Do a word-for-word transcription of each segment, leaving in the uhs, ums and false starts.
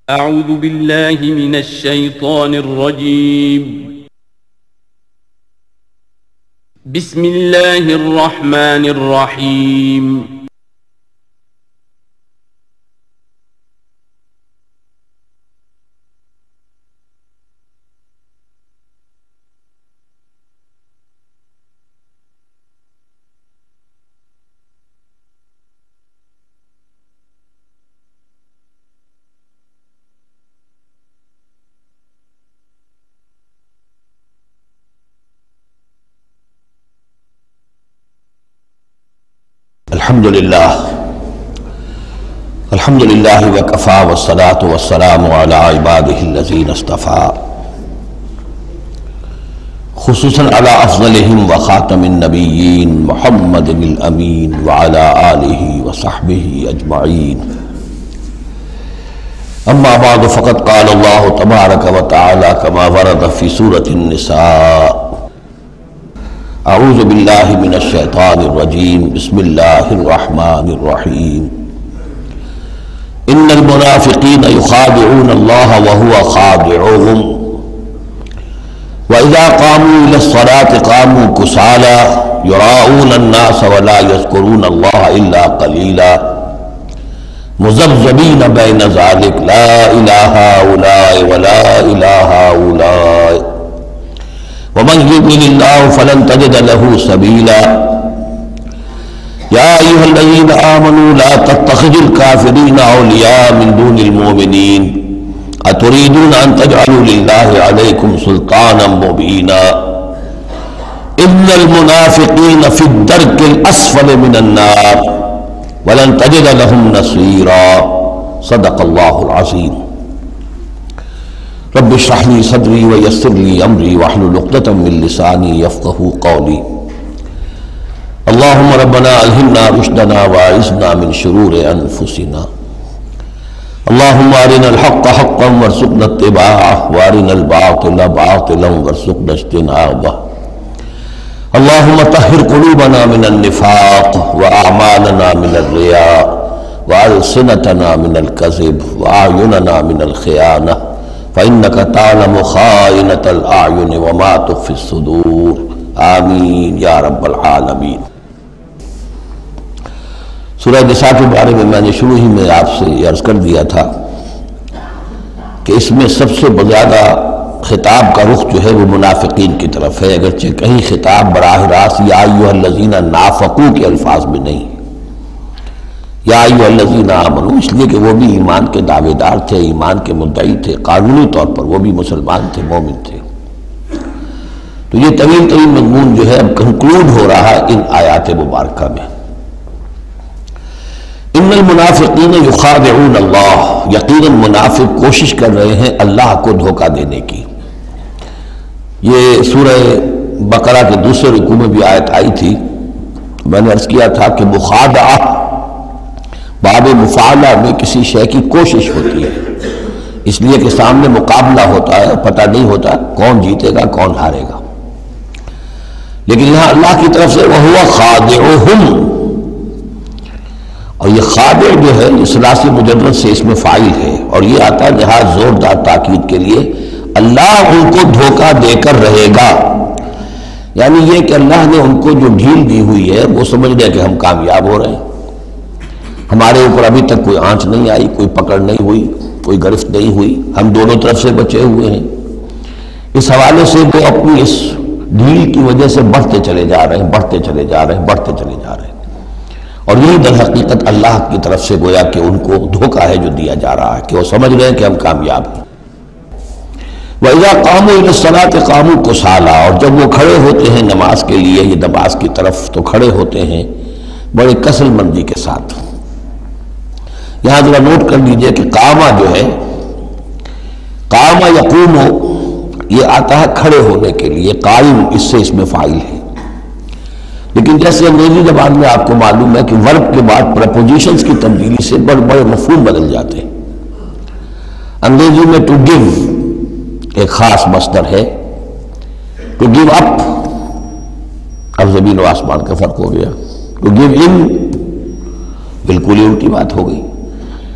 أعوذ بالله من الشيطان الرجيم. بسم الله الرحمن الرحيم. الحمد للہ الحمد للہ وکفا والصلاة والسلام علی عبادہ الذین اصطفیٰ، خصوصاً علی افضلہم وخاتم النبیین محمد الامین وعلی آلہ وصحبہ اجمعین. اما بعد فقد قال اللہ تبارک وتعالی کما ورد فی سورۃ النساء: اعوذ باللہ من الشیطان الرجیم، بسم اللہ الرحمن الرحیم. ان المنافقین یخادعون اللہ وهو خادعهم واذا قاموا الى الصلاة قاموا کسالى یراؤون الناس ولا یذکرون اللہ الا قلیلا مذبذبین بین ذلک لا الہ هؤلاء ولا الہ هؤلاء ومن يضلل الله فلن تجد له سبيلا. يا أيها الذين آمنوا لا تتخذوا الكافرين أولياء من دون المؤمنين أتريدون أن تجعلوا لله عليكم سلطانا مبينا إن المنافقين في الدرك الأسفل من النار ولن تجد لهم نصيرا. صدق الله العظيم. رب اشرح لي صدري ويسر لي امري واحلل عقدة من لساني يفقهوا قولي. اللهم ربنا الهمنا رشدنا واعذنا من شرور انفسنا. اللهم ارنا الحق حقا وارزقنا اتباعه وارنا الباطل باطلا وارزقنا اجتنابه. اللهم طهر قلوبنا من النفاق واعمالنا من الرياء والسنتنا من الكذب واعيننا من الخيانة فإنك تعلم خائنة الأعين وما تخفي الصدور. آمین یا رب العالمین. سورہ نساء کے بارے میں میں نے شروع ہی میں آپ سے عرض کر دیا تھا کہ اس میں سب سے زیادہ خطاب کا رخ جو ہے وہ منافقین کی طرف ہے، اگرچہ کہیں خطاب براہ راست یا ایھا الذین نافقوا کے الفاظ میں نہیں، یا ایھا الذین آمنوا، اس لیے کہ وہ بھی ایمان کے دعوے دار تھے، ایمان کے مدعی تھے، قانونی طور پر وہ بھی مسلمان تھے، مومن تھے. تو یہ طویل طویل مضمون جو ہے اب کنکلوڈ ہو رہا ہے ان آیات مبارکہ میں. ان المنافقین یخادعون اللہ، یقیناً منافق کوشش کر رہے ہیں اللہ کو دھوکہ دینے کی. یہ سورہ بقرہ کے دوسرے رکوع میں بھی آیت آئی تھی. میں نے عرض کیا تھا کہ مخادعہ باب مفاعلہ میں کسی شے کی کوشش ہوتی ہے، اس لیے کہ سامنے مقابلہ ہوتا ہے، پتہ نہیں ہوتا کون جیتے گا کون ہارے گا. لیکن یہاں اللہ کی طرف سے وَهُوَ خَادِعُهُمْ، اور یہ خادع جو ہے یہ ثلاثی مجرد سے اس میں فاعل ہے، اور یہ آتا ہے لحاظ زوردار تاکید کے لیے اللہ ان کو دھوکہ دے کر رہے گا. یعنی یہ کہ اللہ نے ان کو جو ڈھیل دی ہوئی ہے وہ سمجھ لیا کہ ہم کامیاب ہو رہے ہیں، ہمارے اوپر ابھی تک کوئی آنچ نہیں آئی، کوئی پکڑ نہیں ہوئی، کوئی گرفت نہیں ہوئی، ہم دونوں طرف سے بچے ہوئے ہیں. اس حوالے سے وہ اپنی اس ڈھیل کی وجہ سے بڑھتے چلے جا رہے ہیں بڑھتے چلے جا رہے ہیں بڑھتے چلے جا رہے ہیں اور یہی در حقیقت اللہ کی طرف سے گویا کہ ان کو دھوکہ ہے جو دیا جا رہا ہے کہ وہ سمجھ رہے ہیں کہ ہم کامیاب ہیں. وَإِذَا قَامُوا إِلَى الصَّلَاةِ قَامُوا كُسَالَىٰ، اور جب وہ کھڑے ہوتے ہیں نماز کے لیے، یہ نماز کی طرف، تو کھڑے ہوتے ہیں بڑے کسل مندی کے ساتھ. یہاں ذرا نوٹ کر لیجئے کہ قامہ جو ہے، قامہ یقوم، یہ آتا ہے کھڑے ہونے کے لیے، قائم اس سے اس میں فاعل ہے. لیکن جیسے انگریزی زبان میں آپ کو معلوم ہے کہ ورب کے بعد پریپوزیشنز کی تبدیلی سے بڑے بڑے مفہوم بدل جاتے ہیں. انگریزی میں ٹو گیو ایک خاص مصدر ہے، ٹو گیو اپ، اب زمین و آسمان کا فرق ہو گیا. ٹو گیو ان بالکل ہی الٹی بات ہو گئی.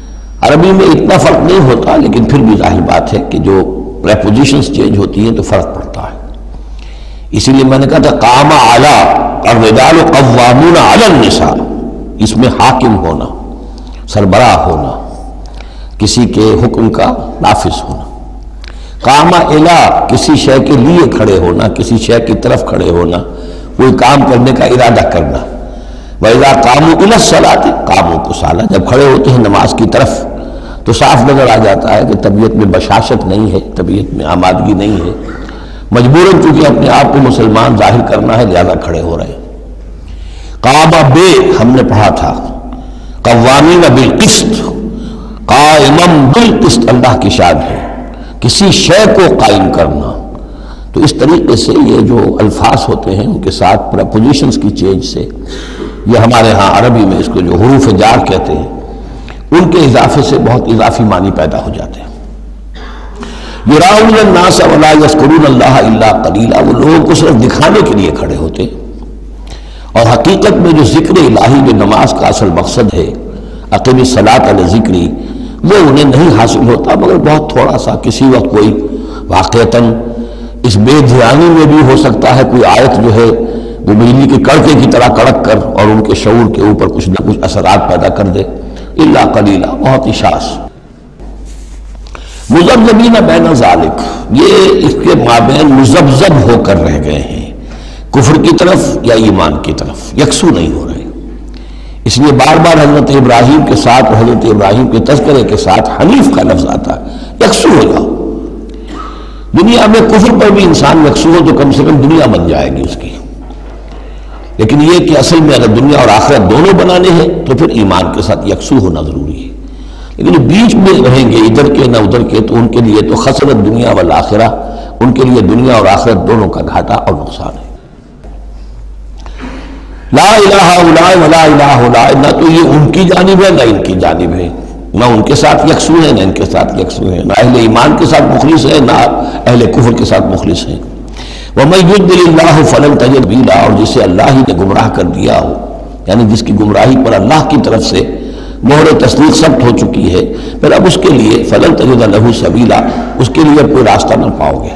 عربی میں اتنا فرق نہیں ہوتا، لیکن پھر بھی ظاہر بات ہے کہ جو پریپوزیشنز چینج ہوتی ہیں تو فرق پڑتا ہے. اسی لیے میں نے کہا تھا قام اعلیٰ الرجال قوامون علی النساء، اس میں حاکم ہونا، سربراہ ہونا، کسی کے حکم کا نافذ ہونا. قام الی کسی شے کے لیے کھڑے ہونا، کسی شے کی طرف کھڑے ہونا، کوئی کام کرنے کا ارادہ کرنا. وَإِذَا قَامُوا إِلَى الصَّلَاةِ قَامُوا كُسَالَىٰ، جب کھڑے ہوتے ہیں نماز کی طرف تو صاف نظر آ جاتا ہے کہ طبیعت میں بشاشت نہیں ہے، طبیعت میں آمادگی نہیں ہے، مجبوراً چونکہ اپنے آپ کو مسلمان ظاہر کرنا ہے لہذا کھڑے ہو رہے ہیں. قام بے ہم نے پڑھا تھا قوامین بالقسط، قائما بالقسط اللہ کی شان ہے، کسی شے کو قائم کرنا. تو اس طریقے سے یہ جو الفاظ ہوتے ہیں ان کے ساتھ پریپوزیشنز کی چینج سے، یہ ہمارے ہاں عربی میں اس کو جو حروف جار کہتے ہیں ان کے اضافے سے بہت اضافی معنی پیدا ہو جاتے ہیں. یراؤن الناس ولا یذکرون اللہ الا قلیلا، وہ لوگوں کو صرف دکھانے کے لیے کھڑے ہوتے، اور حقیقت میں جو ذکر الہی جو نماز کا اصل مقصد ہے، اقیم الصلاۃ علی ذکری، وہ انہیں نہیں حاصل ہوتا مگر بہت تھوڑا سا. کسی وقت کوئی واقعتاً اس بے دھیانی میں بھی ہو سکتا ہے کوئی آیت جو ہے وہ بجلی کے کڑکے کی طرح کڑک کر اور ان کے شعور کے اوپر کچھ نہ کچھ اثرات پیدا کر دے. الا قلیلا، بہت اشاعت. مذبذبین بین ذالک، یہ اس کے مابین مذبذب ہو کر رہ گئے ہیں، کفر کی طرف یا ایمان کی طرف، یکسو نہیں ہو رہے. اس لیے بار بار حضرت ابراہیم کے ساتھ اور حضرت ابراہیم کے تذکرے کے ساتھ حنیف کا لفظ آتا ہے. یکسو ہو جاؤ. دنیا میں کفر پر بھی انسان یکسو ہو تو کم سے کم دنیا بن جائے گی اس کی. لیکن یہ کہ اصل میں اگر دنیا اور آخرت دونوں بنانے ہیں تو پھر ایمان کے ساتھ یکسو ہونا ضروری ہے. لیکن بیچ میں رہیں گے ادھر کے نہ ادھر کے تو ان کے لیے تو خسرت دنیا والآخرہ، ان کے لیے دنیا اور آخرت دونوں کا گھاٹا اور نقصان ہے. لا الہ الا ولا الہ الا، نہ تو یہ ان کی جانب ہے نہ ان کی جانب ہے، نہ ان کے ساتھ یکسو ہے نہ ان کے ساتھ یکسو ہے، نہ اہل ایمان کے ساتھ مخلص ہے نہ اہل کفر کے ساتھ مخلص ہے. وَمَن يُضْلِلِ اللَّهُ فَلَن تَجِدَ سَبِيلًا، اور جسے اللہ ہی نے گمراہ کر دیا ہو، یعنی جس کی گمراہی پر اللہ کی طرف سے مہر تصدیق ثبت ہو چکی ہے، پھر اب اس کے لیے فَلَن تَجِدَ لَهُ سَبِيلًا، اس کے لیے کوئی راستہ نہ پاؤ گے.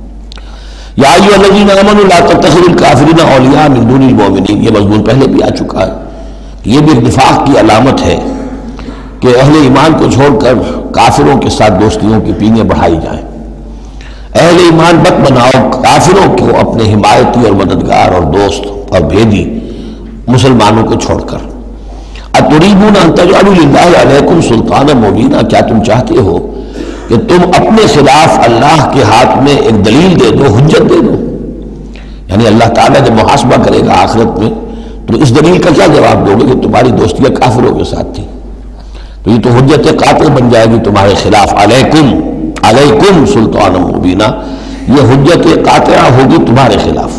یا ایھا الذین آمنوا لا تتخذوا الکافرین اولیاء من دون المؤمنین، یہ مضمون پہلے بھی آ چکا ہے. یہ بھی ایک نفاق کی علامت ہے کہ اہل ایمان کو چھوڑ کر کافروں کے ساتھ دوستیوں کی پینیں بڑھائی جائیں. اہل ایمان مت بناؤ کافروں کو اپنے حمایتی اور مددگار اور دوست اور بھیدی مسلمانوں کو چھوڑ کر. اتریدون ان تجعلوا للہ علیکم سلطانا مبینا، کیا تم چاہتے ہو کہ تم اپنے خلاف اللہ کے ہاتھ میں ایک دلیل دے دو، حجت دے دو؟ یعنی اللہ تعالیٰ جب محاسبہ کرے گا آخرت میں تو اس دلیل کا کیا جواب دو گے کہ تمہاری دوستیاں کافروں کے ساتھ تھی؟ تو یہ تو حجت قاطع بن جائے گی تمہارے خلاف. علیکم علیکم سلطان مبینہ، یہ حجت قاطعہ ہوگی تمہارے خلاف.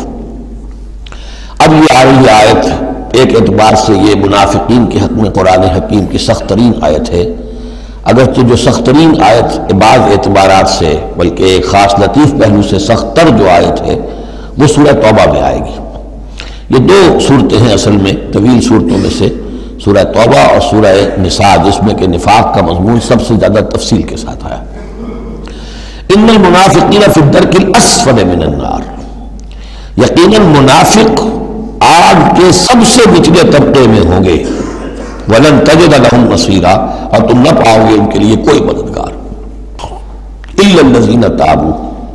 اب یہ آ رہی آیت ایک اعتبار سے یہ منافقین کے حق میں قرآن حکیم کی سخت ترین آیت ہے، اگرچہ جو سخت ترین آیت بعض اعتبارات سے بلکہ ایک خاص لطیف پہلو سے سخت تر جو آیت ہے وہ سورہ توبہ میں آئے گی. یہ دو صورتیں ہیں اصل میں طویل صورتوں میں سے، سورہ توبہ اور سورہ نساء، جس میں کہ نفاق کا مضمون سب سے زیادہ تفصیل کے ساتھ آیا. ان المنافقین فی الدرک الاسفل من النار، یقیناً منافق آگ کے سب سے نچلے طبقے میں ہوں گے. ولن تجد لهم نصیرا، اور تم نہ پاؤ گے ان کے لیے کوئی مددگار. الا الذین تابوا،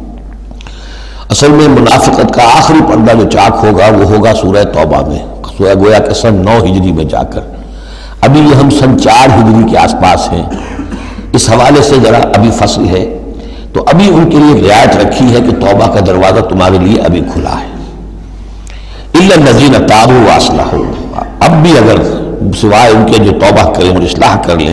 اصل میں منافقت کا آخری پردہ جو چاک ہوگا وہ ہوگا سورہ توبہ میں، سورہ گویا کہ سن نو ہجری میں جا کر. ابھی یہ ہم سن چار ہجری کے آس پاس ہیں، اس حوالے سے ذرا ابھی فصل ہے، تو ابھی ان کے لیے رعایت رکھی ہے کہ توبہ کا دروازہ تمہارے لیے ابھی کھلا ہے. الا الذین تابوا واصلحوا، اب بھی اگر سوائے ان کے جو توبہ کریں اور اصلاح کر لیں،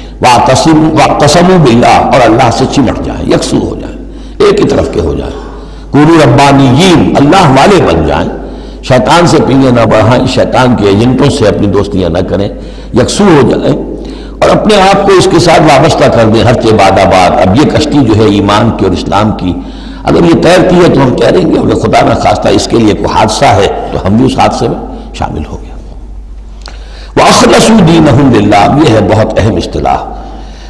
واعتصموا باللہ، اور اللہ سے چمٹ جائیں، یکسو ہو جائیں، ایک ہی طرف کے ہو جائیں. کونوا ربانیین، اللہ والے بن جائیں، شیطان سے پینیں نہ بڑھائیں، شیطان کے ایجنٹوں سے اپنی دوستیاں نہ کریں، یکسو ہو جائیں اور اپنے آپ کو اس کے ساتھ وابستہ کر دیں ہر بعد آباد. اب یہ کشتی جو ہے ایمان کی اور اسلام کی اگر یہ تیرتی ہے تو ہم کہہ رہیں گے اگر خدا نہ خواستہ اس کے لیے کوئی حادثہ ہے تو ہم بھی اس حادثے میں شامل ہو گئے. وَأَخْلَصُوا دِينَهُمْ لِلَّهِ، یہ ہے بہت اہم اصطلاح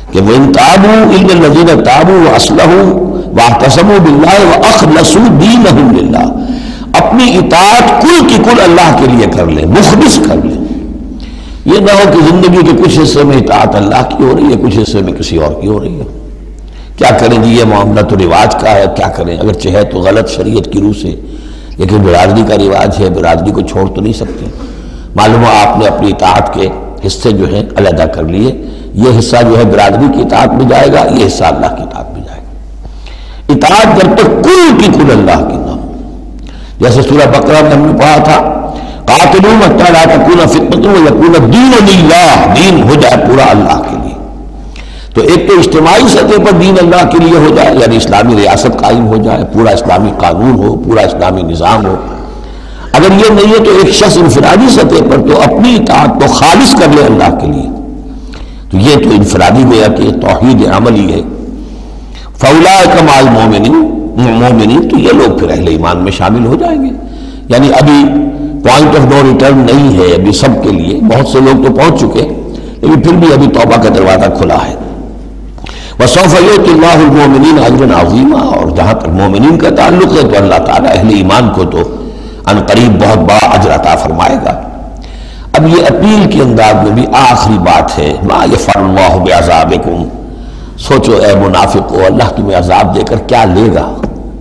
کہ وَإِن تَابُوا إِلَّا الَّذِينَ تَابُوا وَأَصْلَحُوا وَاعْتَصَمُوا بِاللَّهِ وَأَخْلَصُوا دِينَهُمْ لِلَّهِ، اپنی اطاعت کل کی کل اللہ کے لیے کر لیں، مخلص کر لیں. یہ نہ ہو کہ زندگی کے کچھ حصے میں اطاعت اللہ کی ہو رہی ہے، کچھ حصے میں کسی اور کی ہو رہی ہے. کیا کریں جی، یہ معاملہ تو رواج کا ہے، کیا کریں، اگرچہ ہے تو غلط شریعت کی روح سے، لیکن برادری کا رواج ہے، برادری کو چھوڑ تو نہیں سکتے. معلوم ہو آپ نے اپنی اطاعت کے حصے جو ہیں علیحدہ کر لیے، یہ حصہ جو ہے برادری کی اطاعت میں جائے گا، یہ حصہ اللہ کی اطاعت میں جائے گا. اطاعت جب تک کل کی کل اللہ کی نہ ہو، جیسے سورہ بقرہ میں ہم نے پڑھا تھا قاتلوا حتی لا تکون فتنۃ ویکون الدین للہ، دین ہو جائے پورا اللہ کے لیے. تو ایک تو اجتماعی سطح پر دین اللہ کے لیے ہو جائے، یعنی اسلامی ریاست قائم ہو جائے، پورا اسلامی قانون ہو، پورا اسلامی نظام ہو. اگر یہ نہیں ہے تو ایک شخص انفرادی سطح پر تو اپنی اطاعت کو خالص کر لے اللہ کے لیے. تو یہ تو انفرادی گویا کہ توحید عملی ہے. فَأُولَٰئِکَ مَعَ الْمُؤْمِنِينَ، تو یہ لوگ پھر اہل ایمان میں شامل ہو جائیں گے. یعنی ابھی پوائنٹ آف نو ریٹرن نہیں ہے ابھی سب کے لیے، بہت سے لوگ تو پہنچ چکے، لیکن پھر بھی ابھی توبہ کا دروازہ کھلا ہے. وَسَوْفَ يُؤْتِ اللَّهُ الْمُؤْمِنِينَ أَجْرًا عَظِيمًا، اور جہاں تک مومنین کا تعلق ہے تو اللہ تعالیٰ اہل ایمان کو تو ان قریب بہت بڑا اجر عطا فرمائے گا. اب یہ اپیل کے انداز میں بھی آخری بات ہے، مَا يَفْعَلُ اللَّهُ بِعَذَابِكُمْ. سوچو اے منافقو، اللہ تمہیں عذاب دے کر کیا لے گا؟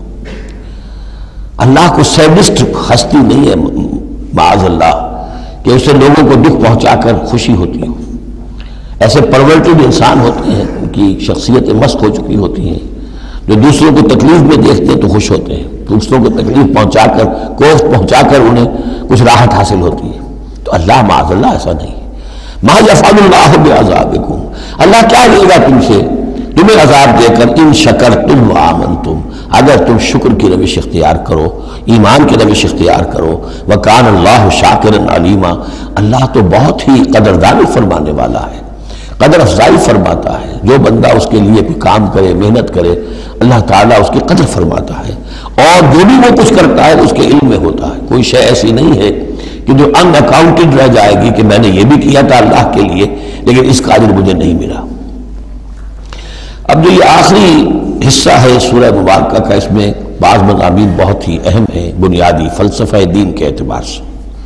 اللہ کو سیڈسٹ ہستی نہیں ہے معاذ اللہ کہ اسے لوگوں کو دکھ پہنچا کر خوشی ہوتی ہو. ایسے پرورٹڈ انسان ہوتے ہیں، ان کی شخصیتیں مست ہو چکی ہوتی ہیں، جو دوسروں کو تکلیف میں دیکھتے ہیں تو خوش ہوتے ہیں، دوسروں کو تکلیف پہنچا کر، کوفت پہنچا کر انہیں کچھ راحت حاصل ہوتی ہے. تو اللہ معاذ اللہ ایسا نہیں ہے. ما یفعل اللہ بعذابکم، اللہ کیا لے گا تم سے تمہیں عذاب دے کر، ان شکرتم وآمنتم، اگر تم شکر کی روش اختیار کرو، ایمان کی روش اختیار کرو. وکان اللہ شاکرا علیما، اللہ تو بہت ہی قدردانی فرمانے والا ہے، قدر افزائی فرماتا ہے. جو بندہ اس کے لیے کوئی کام کرے، محنت کرے، اللہ تعالیٰ اس کی قدر فرماتا ہے، اور جو بھی وہ کچھ کرتا ہے اس کے علم میں ہوتا ہے. کوئی شے ایسی نہیں ہے کہ جو ان اکاؤنٹڈ رہ جائے گی کہ میں نے یہ بھی کیا تھا اللہ کے لیے لیکن اس کا اجر مجھے نہیں ملا. اب جو یہ آخری حصہ ہے سورہ مبارکہ کا، اس میں بعض مضامین بہت ہی اہم ہیں بنیادی فلسفہ دین کے اعتبار سے.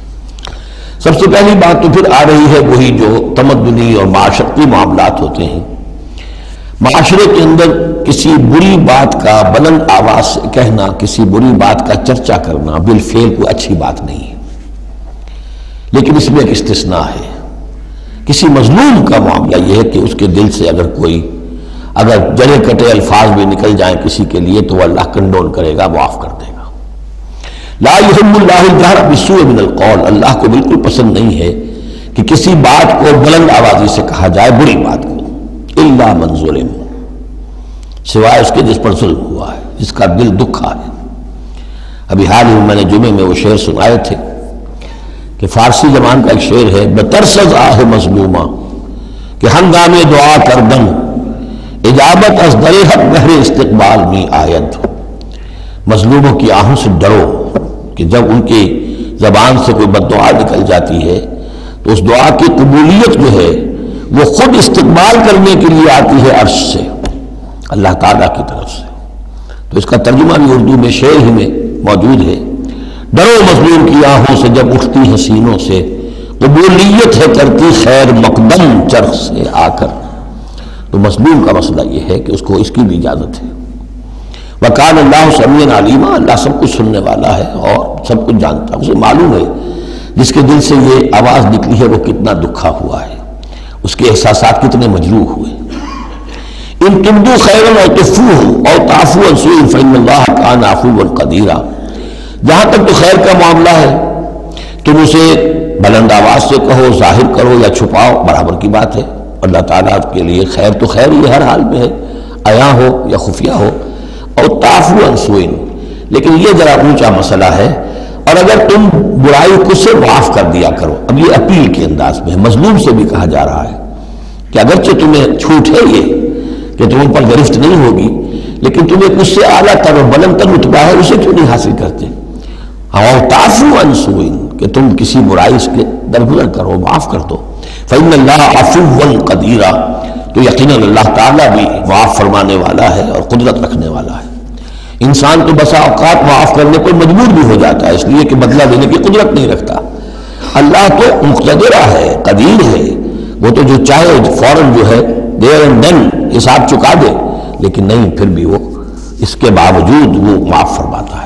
سب سے پہلی بات تو پھر آ رہی ہے وہی جو تمدنی اور معاشرتی معاملات ہوتے ہیں. معاشرے کے اندر کسی بری بات کا بلند آواز سے کہنا، کسی بری بات کا چرچا کرنا بالفعل کوئی اچھی بات نہیں ہے، لیکن اس میں ایک استثناء ہے. کسی مظلوم کا معاملہ یہ ہے کہ اس کے دل سے اگر کوئی اگر جڑے کٹے الفاظ بھی نکل جائیں کسی کے لیے تو وہ اللہ کنڈول کرے گا، معاف کر دے گا. لا يحب اللہ الجہر بالسوء من القول، اللہ کو بالکل پسند نہیں ہے کہ کسی بات کو بلند آوازی سے کہا جائے، بری بات کو. الا من ظلم، سوائے اس کے جس پر ظلم ہوا ہے، جس کا دل دکھا ہے. ابھی حال ہی میں نے جمعے میں وہ شعر سنائے تھے کہ فارسی زبان کا ایک شعر ہے، بترسز آہ مظلومہ کہ ہنگامے دعا کردن، اجابت از در حق گہر استقبال میں آید. مظلوموں کی آہوں سے ڈرو کہ جب ان کی زبان سے کوئی بد دعا نکل جاتی ہے تو اس دعا کی قبولیت جو ہے وہ خود استقبال کرنے کے لیے آتی ہے عرش سے، اللہ تعالیٰ کی طرف سے. تو اس کا ترجمہ بھی اردو میں شعر ہی میں موجود ہے. ڈرو مظلوم کی آہوں سے جب اٹھتی ہیں سینوں سے، قبولیت ہے کرتی خیر مقدم چرخ سے آ کر. تو مظلوم کا مسئلہ یہ ہے کہ اس کو اس کی بھی اجازت ہے. وَقَالَ اللَّهُ سَمِيعًا عَلِيمًا، اللہ سب کچھ سننے والا ہے اور سب کچھ جانتا ہے. اسے معلوم ہے جس کے دل سے یہ آواز نکلی ہے وہ کتنا دکھا ہوا ہے، اس کے احساسات کتنے مجروح ہوئے. ان تبدوا خیرا او تخفوہ او تعفوا عن سوء فإن اللہ کان عفوا قدیرا. جہاں تک تو خیر کا معاملہ ہے تم اسے بلند آواز سے کہو، ظاہر کرو یا چھپاؤ، برابر کی بات ہے. اللہ تعالیٰ کے لیے خیر تو خیر ہی ہر حال میں ہے، عیاں ہو یا خفیہ ہو. اور تعفو عن سوء، لیکن یہ ذرا اونچا مسئلہ ہے. اور اگر تم برائی کو سے معاف کر دیا کرو. اب یہ اپیل کے انداز میں مظلوم سے بھی کہا جا رہا ہے کہ اگرچہ تمہیں چھوٹ ہے یہ کہ تم ان پر گرفت نہیں ہوگی، لیکن تمہیں کچھ سے اعلیٰ تر اور بلند تر رتبہ ہے، اسے کیوں نہیں حاصل کرتے. اور تعفو عن سوء، کہ تم کسی برائی کے درگزر کرو، معاف کر دو. فإن اللہ عفو قدیرا، تو یقیناً اللہ تعالیٰ بھی معاف فرمانے والا ہے اور قدرت رکھنے والا ہے۔ انسان تو بسا اوقات معاف کرنے پر مجبور بھی ہو جاتا ہے، اس لیے کہ بدلہ دینے کی قدرت نہیں رکھتا۔ اللہ تو مقتدرہ ہے، قدیر ہے، وہ تو جو چاہے فوراً جو ہے دیر اینڈ دین حساب چکا دے، لیکن نہیں، پھر بھی وہ اس کے باوجود وہ معاف فرماتا ہے۔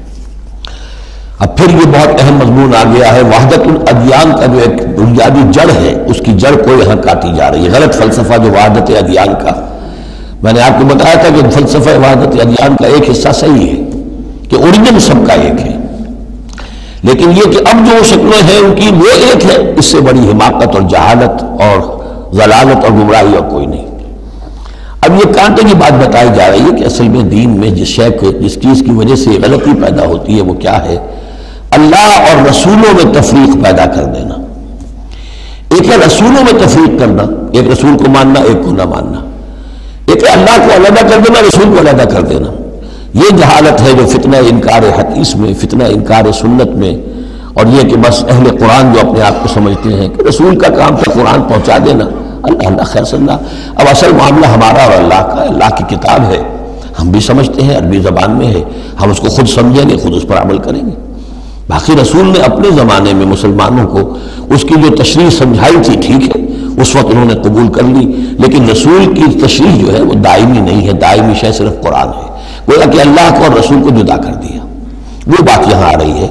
اب پھر یہ بہت اہم مضمون آ گیا ہے، وحدت الادیان کا جو ایک بنیادی جڑ ہے، اس کی جڑ کو یہاں کاٹی جا رہی ہے۔ غلط فلسفہ جو وحدت ادیان کا، میں نے آپ کو بتایا تھا کہ فلسفہ وحدت ادیان کا ایک حصہ صحیح ہے کہ اوریجن سب کا ایک ہے، لیکن یہ کہ اب جو شکلیں ہیں ان کی وہ ایک ہے، اس سے بڑی حماقت اور جہالت اور ضلالت اور گمراہی اور کوئی نہیں۔ اب یہ کانٹے کی بات بتائی جا رہی ہے کہ اصل میں دین میں جس شے کو، جس چیز کی وجہ سے غلطی پیدا ہوتی ہے وہ کیا ہے؟ اللہ اور رسولوں میں تفریق پیدا کر دینا۔ ایک ہے رسولوں میں تفریق کرنا، ایک رسول کو ماننا ایک کو نہ ماننا، ایک ہے اللہ کو علیحدہ کر دینا رسول کو علیحدہ کر دینا۔ یہ جہالت ہے جو فتنہ انکار حدیث میں، فتنہ انکار سنت میں، اور یہ کہ بس اہل قرآن جو اپنے آپ کو سمجھتے ہیں کہ رسول کا کام تھا قرآن پہنچا دینا، اللہ اللہ خیر صلی اللہ۔ اب اصل معاملہ ہمارا اور اللہ کا، اللہ کی کتاب ہے، ہم بھی سمجھتے ہیں، عربی زبان میں ہے، ہم اس کو خود سمجھیں گے، خود اس پر عمل کریں گے۔ باقی رسول نے اپنے زمانے میں مسلمانوں کو اس کی جو تشریح سمجھائی تھی، ٹھیک ہے، اس وقت انہوں نے قبول کر لی، لیکن رسول کی تشریح جو ہے وہ دائمی نہیں ہے، دائمی شے صرف قرآن ہے، گویا کہ اللہ کو اور رسول کو جدا کر دیا۔ وہ بات یہاں آ رہی ہے،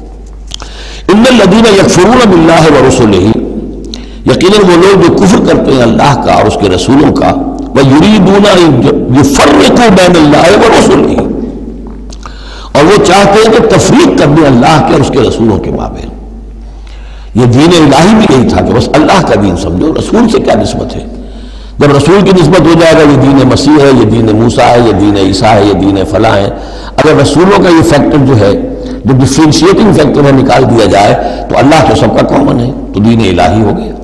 ان الذین یکفرون باللہ ورسلہ، یقیناً وہ لوگ جو کفر کرتے ہیں اللہ کا اور اس کے رسولوں کا، وَيُرِيدُونَ أَن يُفَرِّقُوا بَيْنَ اللَّهِ وَرُسُلِهِ، اور وہ چاہتے ہیں کہ تفریق کر دیں اللہ کے اور اس کے رسولوں کے مابین۔ یہ دین الہی بھی یہی تھا کہ بس اللہ کا دین سمجھو، رسول سے کیا نسبت ہے؟ جب رسول کی نسبت ہو جائے گا یہ دین مسیح ہے، یہ دین موسیٰ ہے، یہ دین عیسیٰ ہے، یہ دین فلاں ہے، اگر رسولوں کا یہ فیکٹر جو ہے، جو ڈفرینشیٹنگ فیکٹر ہے، نکال دیا جائے تو اللہ تو سب کا کامن ہے، تو دین الہی ہو گیا۔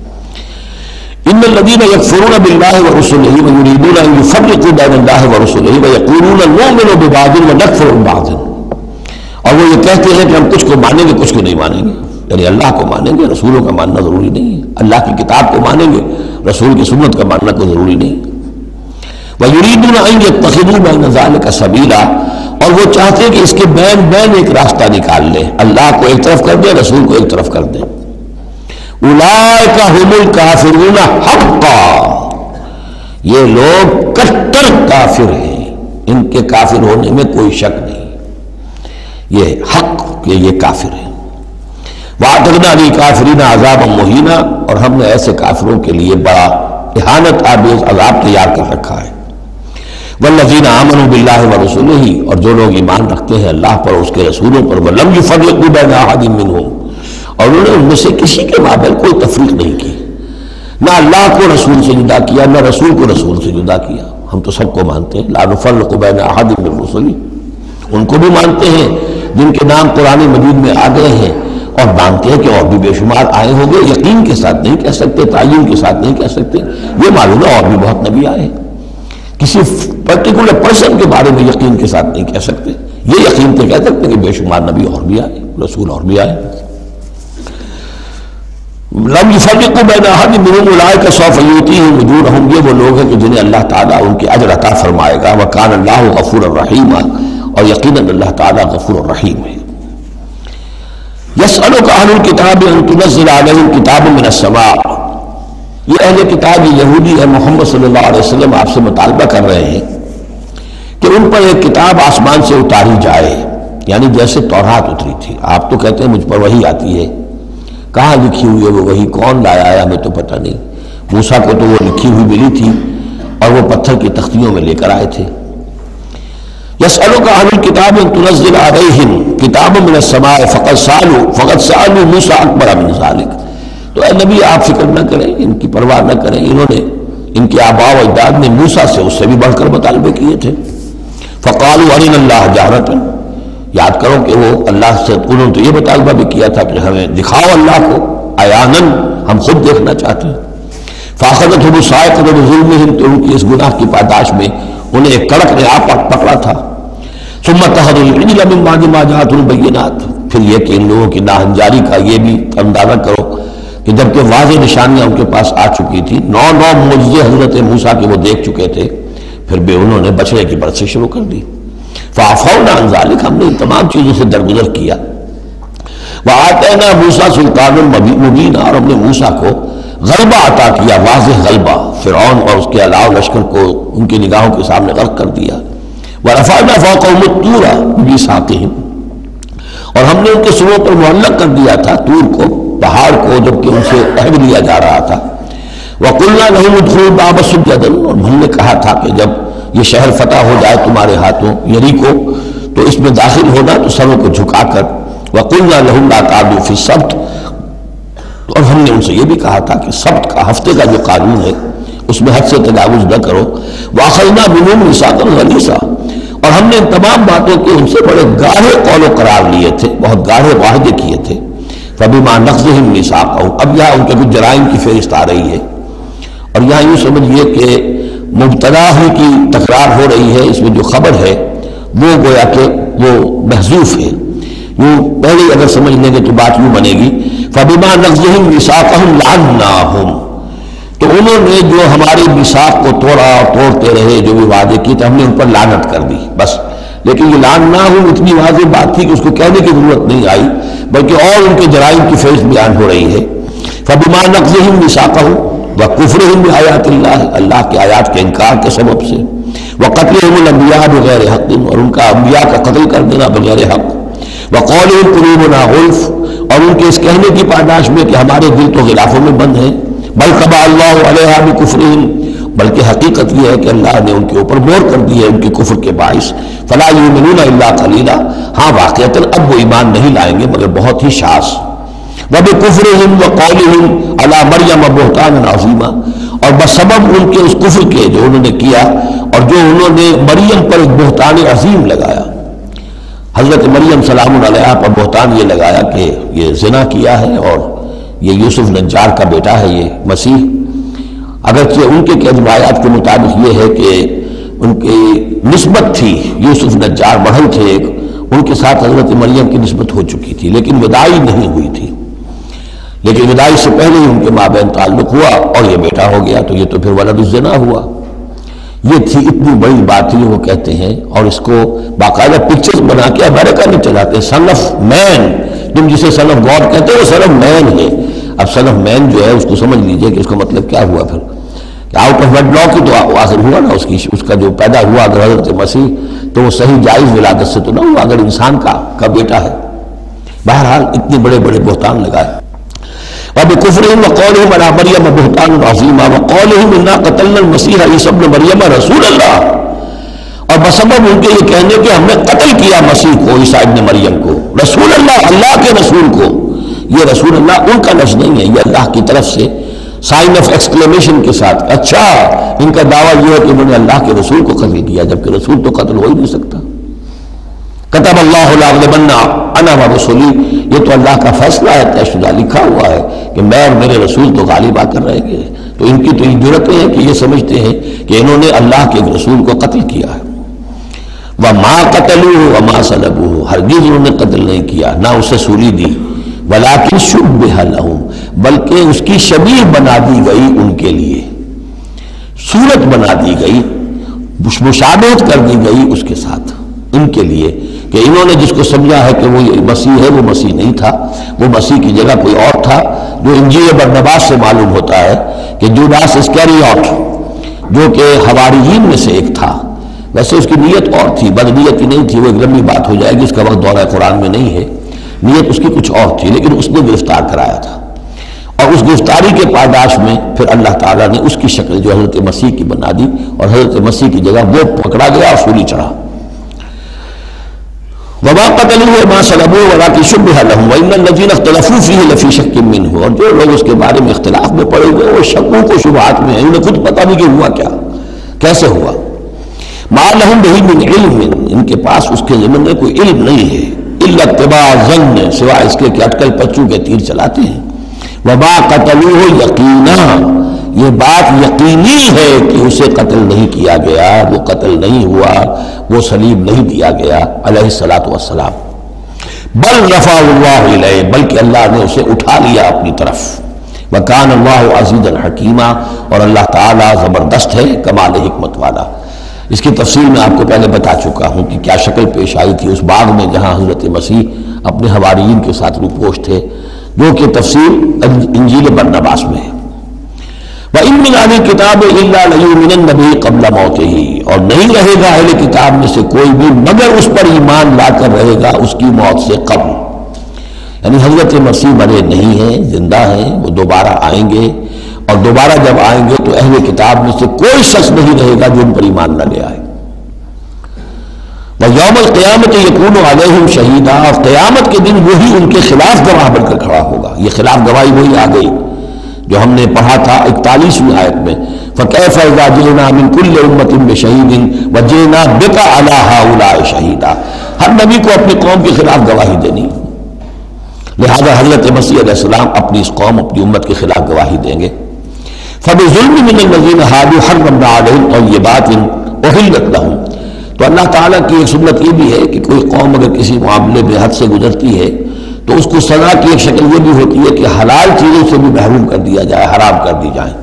ان الذین یکفرون باللہ ورسلہ ویریدون ان یفرقوا بین اللہ ورسلہ ویقولون نؤمن ببعض ونکفر ببعض، اور وہ یہ کہتے ہیں کہ ہم کچھ کو مانیں گے کچھ کو نہیں مانیں گے، یعنی اللہ کو مانیں گے، رسولوں کا ماننا ضروری نہیں ہے، اللہ کی کتاب کو مانیں گے، رسول کی سنت کا ماننا کوئی ضروری نہیں۔ وَيُرِيدُونَ أَن يَتَّخِذُوا بَيْنَ ذَلِكَ سَبِيلًا، اور وہ چاہتے ہیں کہ اس کے بین بین ایک راستہ نکال لیں، اللہ کو ایک طرف کر دیں، رسول کو ایک طرف کر دیں۔ اولئک ھم الکافرون حقا، یہ لوگ کٹر کافر ہیں، ان کے کافر ہونے میں کوئی شک نہیں، یہ حق کہ یہ کافر ہیں۔ وَأَعْتَدْنَا لِلْكَافِرِينَ عَذَابًا مُهِينًا، اور ہم نے ایسے کافروں کے لیے بڑا اہانت آمیز عذاب تیار کر رکھا ہے۔ وَالَّذِينَ آمَنُوا بِاللَّهِ وَرُسُلِهِ، اور جو لوگ ایمان رکھتے ہیں اللہ پر اور اس کے رسولوں پر، وَلَمْ يُفَرِّقُوا بَيْنَ أَحَدٍ مِّنْهُمْ، اور انہوں نے ان میں سے کسی کے مابین کوئی تفریق نہیں کی، نہ اللہ کو رسول سے جدا کیا، نہ رسول کو رسول سے جدا کیا۔ ہم تو سب کو مانتے ہیں، لا نفرق بین احد من الرسل، ان کو بھی مانتے ہیں جن کے نام قرآن مجید میں آ گئے ہیں، اور مانتے ہیں کہ اور بھی بے شمار آئے ہوں گے، یقین کے ساتھ نہیں کہہ سکتے، تعین کے ساتھ نہیں کہہ سکتے، یہ معلوم ہے اور بھی بہت نبی آئے ہیں، کسی پرٹیکولر پرسن کے بارے میں یقین کے ساتھ نہیں کہہ سکتے، یہ یقین سے کہہ سکتے کہ بے شمار نبی اور بھی آئے، رسول اور بھی آئے۔ لم يفرقوا بین احد منهم اولئک سوف یؤتیہم اجورہم، یہ وہ لوگ ہیں کہ جنہیں اللہ تعالیٰ ان کے اجر عطا فرمائے گا، وکان اللہ غفورا رحیما، اور یقیناً اللہ تعالیٰ غفور الرحیم ہے۔ یسألک اہل الکتاب ان تنزل علیہم کتاب من السماء، یہ اہل کتاب یہودی ہے، محمد صلی اللہ علیہ وسلم آپ سے مطالبہ کر رہے ہیں کہ ان پر ایک کتاب آسمان سے اتاری جائے، یعنی جیسے تورات اتری تھی۔ آپ تو کہتے ہیں مجھ پر وحی آتی ہے، کہاں لکھی ہوئی ہے وہ وحی، کون لایا ہے ہمیں تو پتہ نہیں، موسیٰ کو تو وہ لکھی ہوئی ملی تھی اور وہ پتھر کی تختیوں میں لے کر آئے تھے۔ یسألک اہل الکتاب ان تنزل علیہم کتاب من السماء فقد سألوا فقد سألوا موسیٰ اکبر من ذلک، تو اے نبی آپ فکر نہ کریں، ان کی پرواہ نہ کریں، انہوں نے، ان کے آباء و اجداد نے موسیٰ سے اس سے بھی بڑھ کر مطالبے کیے تھے۔ فقالوا ارنا اللہ جہرۃ، یاد کرو کہ وہ اللہ سے انہوں نے تو یہ مطالبہ بھی کیا تھا کہ ہمیں دکھاؤ اللہ کو عیاناً، ہم خود دیکھنا چاہتے ہیں۔ فاخذتهم الصاعقۃ بظلمهم، تو ان کی اس گناہ کی پاداش میں انہیں ایک کڑک نے آ پکڑا تھا۔ ثم اتخذوا العجل من بعد ما جاءتهم البینات، پھر یہ کہ ان لوگوں کی ناہنجاری کا یہ بھی اندازہ کرو کہ جبکہ واضح نشانیاں ان کے پاس آ چکی تھی، نو نو معجزے حضرت موسیٰ کے وہ دیکھ چکے تھے، پھر بھی انہوں نے بچڑے کی برت سے شروع کر دی۔ فَعَفَوْنَا عَنْ ذَلِكَ، ہم نے ان تمام چیزوں سے درگزر کیا۔ وَآتَيْنَا مُوسَىٰ سُلْطَانٌ مُبِينًا، اور ہم نے موسیٰ کو غلبہ عطا کیا، واضح غلبہ، فرعون اور اس کے علاوہ لشکر کو ان کی نگاہوں کے سامنے غرق کر دیا۔ وَرَفَعْنَا فَوْقَهُمُ الطُّورَ بِمِيثَاقِهِمْ، اور ہم نے ان کے سروں پر معلق کر دیا تھا طور کو، پہاڑ کو، جبکہ ان سے عہد لیا جا رہا تھا۔ وَقُلْنَا لَهُمُ ادْخُلُوا الْبَابَ سُجَّدًا، اور ہم نے کہا تھا کہ جب یہ شہر فتح ہو جائے تمہارے ہاتھوں، یریکو، تو اس میں داخل ہونا تو سروں کو جھکا کر۔ وَقُلْنَا لَهُمْ لَا تَعْدُوا فِي السَّبْتِ، اور ہم نے ان سے یہ بھی کہا تھا کہ سبت کا، ہفتے کا جو قانون ہے اس میں حد سے تجاوز نہ کرو۔ وَأَخَذْنَا مِنْهُمْ مِيثَاقًا غَلِيظًا، اور ہم نے ان تمام باتوں کے ان سے بڑے گاڑھے قول و قرار لیے تھے، بہت گاڑھے معاہدے کیے تھے۔ فَبِمَا نَقْضِهِمْ مِيثَاقَهُمْ، اب یہاں ان کے کچھ جرائم کی فہرست آ رہی ہے، اور یہاں یوں سمجھیے کہ مبتدا ہی کی تکرار ہو رہی ہے، اس میں جو خبر ہے وہ گویا کہ وہ محذوف ہے۔ یوں پہلے اگر سمجھ لیں گے تو بات یوں بنے گی، فَبِمَا نَقْضِهِمْ مِيثَاقَهُمْ لَعَنَّاهُمْ، تو انہوں نے جو ہمارے میثاق کو توڑا اور توڑتے رہے، جو بھی وعدے کیے تھے، ہم نے ان پر لعنت کر دی بس۔ لیکن یہ لعناہم اتنی واضح بات تھی کہ اس کو کہنے کی ضرورت نہیں آئی، بلکہ اور ان کے جرائم کی فہرست بیان ہو رہی ہے۔ فَبِمَا نَقْضِهِمْ مِيثَاقَهُمْ وَكُفْرِهِمْ بِآيَاتِ اللَّهِ، اللہ کے آیات کے انکار کے سبب سے، وَقَتْلِهِمُ الْأَنْبِيَاءَ بِغَيْرِ حَقٍّ، اور ان کا انبیاء کا قتل کر دینا بغیر حق، وَقَوْلِهِمْ قُلُوبُنَا غُلْفٌ، اور ان کے اس کہنے کی پاداش میں کہ ہمارے دل تو غلافوں میں بند ہیں، بَلْ طَبَعَ اللَّهُ عَلَيْهَا بِكُفْرِهِمْ، بلکہ حقیقت یہ ہے کہ اللہ نے ان کے اوپر مہر کر دی ہے ان کے کفر کے باعث۔ فَلَا يُؤْمِنُونَ إِلَّا قَلِيلًا، ہاں واقعتاً اب وہ ایمان نہیں لائیں گے مگر بہت ہی شاذ۔ وَبِكُفْرِهِمْ وَقَوْلِهِمْ عَلَى مَرْيَمَ بُهْتَانًا عَظِيمًا، اور بسبب ان کے اس کفر کے جو انہوں نے کیا اور جو انہوں نے مریم پر ایک بہتان عظیم لگایا، حضرت مریم سلام علیہا پر بہتان یہ لگایا کہ یہ زنا کیا ہے اور یہ یوسف نجار کا بیٹا ہے یہ مسیح، اگرچہ ان کے روایات کے مطابق یہ ہے کہ ان کی نسبت تھی، یوسف نجار بڑھل تھے ایک، ان کے ساتھ حضرت مریم کی نسبت ہو چکی تھی، لیکن وداعی نہیں ہوئی تھی، لیکن وداعی سے پہلے ہی ان کے مابین تعلق ہوا اور یہ بیٹا ہو گیا، تو یہ تو پھر ولد الزنا ہوا۔ یہ تھی اتنی بڑی بات تھی وہ کہتے ہیں، اور اس کو باقاعدہ پکچرز بنا کے امریکہ میں چلاتے ہیں، سن آف مین، تم جسے سن آف گاڈ کہتے ہو وہ سن آف مین ہے۔ اب سن آف مین جو ہے اس کو سمجھ لیجئے کہ اس کا مطلب کیا ہوا پھر، کہ آؤٹ آف ویڈ لاک ہی تو آخر ہوا نا، اس کی اس کا جو پیدا ہوا اگر حضرت مسیح تو وہ صحیح جائز ولادت سے تو نہ ہوا، اگر انسان کا کا بیٹا ہے۔ بہرحال اتنے بڑے بڑے بہتان لگائے۔ وَبِكُفْرِهِمْ وَقَوْلِهِمْ عَلَى مَرْيَمَ بُهْتَانًا عَظِيمًا وَقَوْلِهِمْ إِنَّا قَتَلْنَا الْمَسِيحَ عِيسَى ابْنَ مَرْيَمَ رَسُولَ اللَّهِ، اور بسبب ان کے یہ کہنے کہ ہم نے قتل کیا مسیح کو، عیسیٰ ابن مریم کو، رسول اللہ، اللہ کے رسول کو، یہ رسول اللہ ان کا لفظ نہیں ہے، یہ اللہ کی طرف سے سائن آف ایکسکلیمیشن کے ساتھ۔ اچھا ان کا دعویٰ یہ ہے کہ انہوں نے اللہ کے رسول کو قتل کیا، جبکہ رسول تو قتل ہو ہی نہیں سکتا۔ کتب اللہ لأغلبن انا ورسلی، یہ تو اللہ کا فیصلہ ہے، طے شدہ لکھا ہوا ہے کہ میں اور میرے رسول تو غالب آ کر رہیں گے۔ تو ان کی تو یہ جرأتیں ہیں کہ یہ سمجھتے ہیں کہ انہوں نے اللہ کے رسول کو قتل کیا ہے۔ وما قتلوه وما صلبوه، ہرگز انہوں نے قتل نہیں کیا، نہ اسے سولی دی، ولکن شبہ لهم، بلکہ اس کی شبیہ بنا دی گئی ان کے لیے، صورت بنا دی گئی، مشابہت کر دی گئی اس کے ساتھ ان کے لیے، کہ انہوں نے جس کو سمجھا ہے کہ وہ مسیح ہے وہ مسیح نہیں تھا، وہ مسیح کی جگہ کوئی اور تھا، جو انجیل برنباس سے معلوم ہوتا ہے کہ جوداس اسکریوٹ جو کہ حواریین میں سے ایک تھا، ویسے اس کی نیت اور تھی، بد نیتی نہیں تھی، وہ ایک لمبی بات ہو جائے گی، اس کا وقت دورہ قرآن میں نہیں ہے، نیت اس کی کچھ اور تھی، لیکن اس نے گرفتار کرایا تھا، اور اس گرفتاری کے پاداش میں پھر اللہ تعالیٰ نے اس کی شکل جو حضرت مسیح کی بنا دی، اور حضرت مسیح کی جگہ وہ پکڑا گیا اور سولی چڑھا۔ وما قتلوه وما صلبوه ولكن شبه لهم وان الذين اختلفوا فيه لفي شك منه، اور جو لوگ اس کے بارے میں اختلاف میں پڑے ہوئے وہ شکوں کو شبہات میں ہیں، انہیں خود پتہ نہیں کہ ہوا کیا، کیسے ہوا۔ ما لهم به من علم، ان کے پاس اس کے ضمن میں کوئی علم نہیں ہے، الا اتباع الظن، سوائے اس کے کہ اٹکل پچو کے تیر چلاتے ہیں۔ وما قتلوه یقینا، یہ بات یقینی ہے کہ اسے قتل نہیں کیا گیا، وہ قتل نہیں ہوا، وہ صلیب نہیں دیا گیا علیہ الصلاۃ والسلام، بل رفع اللہ الیہ، بلکہ اللہ نے اسے اٹھا لیا اپنی طرف، وَكَانَ اللَّهُ عَزِيزًا حَكِيمًا، اور اللہ تعالیٰ زبردست ہے، کمال حکمت والا۔ اس کی تفصیل میں آپ کو پہلے بتا چکا ہوں کہ کیا شکل پیش آئی تھی اس باغ میں جہاں حضرت مسیح اپنے حواریین کے ساتھ روپوش تھے، جو کہ تفصیل انجیل برنباس میں ہے۔ وَإِن مِّنْ أَهْلِ الْكِتَابِ إِلَّا لَيُؤْمِنَنَّ بِهِ قَبْلَ مَوْتِهِ، اور نہیں رہے گا اہل کتاب میں سے کوئی بھی مگر اس پر ایمان لا کر رہے گا اس کی موت سے قبل۔ یعنی حضرت مسیح مرے نہیں ہیں، زندہ ہیں، وہ دوبارہ آئیں گے، اور دوبارہ جب آئیں گے تو اہل کتاب میں سے کوئی شخص نہیں رہے گا جو ان پر ایمان نہ لے آئے۔ وَيَوْمَ الْقِيَامَةِ يَكُونُ عَلَيْهِمْ شَهِيدًا، اور قیامت کے دن وہی ان کے خلاف گواہ بن کر کھڑا ہوگا۔ یہ خلاف گواہی وہی آ گئی جو ہم نے پڑھا تھا اکتالیسویں آیت میں، فَكَيْفَ إِذَا جِئْنَا مِن كُلِّ أُمَّةٍ بِشَهِيدٍ وَجِئْنَا بِكَ عَلَىٰ هَٰؤُلَاءِ شَهِيدًا۔ ہر نبی کو اپنی قوم کے خلاف گواہی دینی، لہذا حضرت مسیح علیہ السلام اپنی اس قوم اپنی امت کے خلاف گواہی دیں گے۔ فَبِظُلْمٍ مِّنَ الَّذِينَ هَادُوا حَرَّمْنَا عَلَيْهِمْ طَيِّبَاتٍ أُحِلَّتْ لَهُمْ۔ تو اللہ تعالیٰ کی ایک سنت یہ بھی ہے کہ کوئی قوم اگر کسی معاملے میں حد سے گزرتی ہے تو اس کو سزا کی ایک شکل یہ بھی ہوتی ہے کہ حلال چیزوں سے بھی محروم کر دیا جائے، حرام کر دی جائیں۔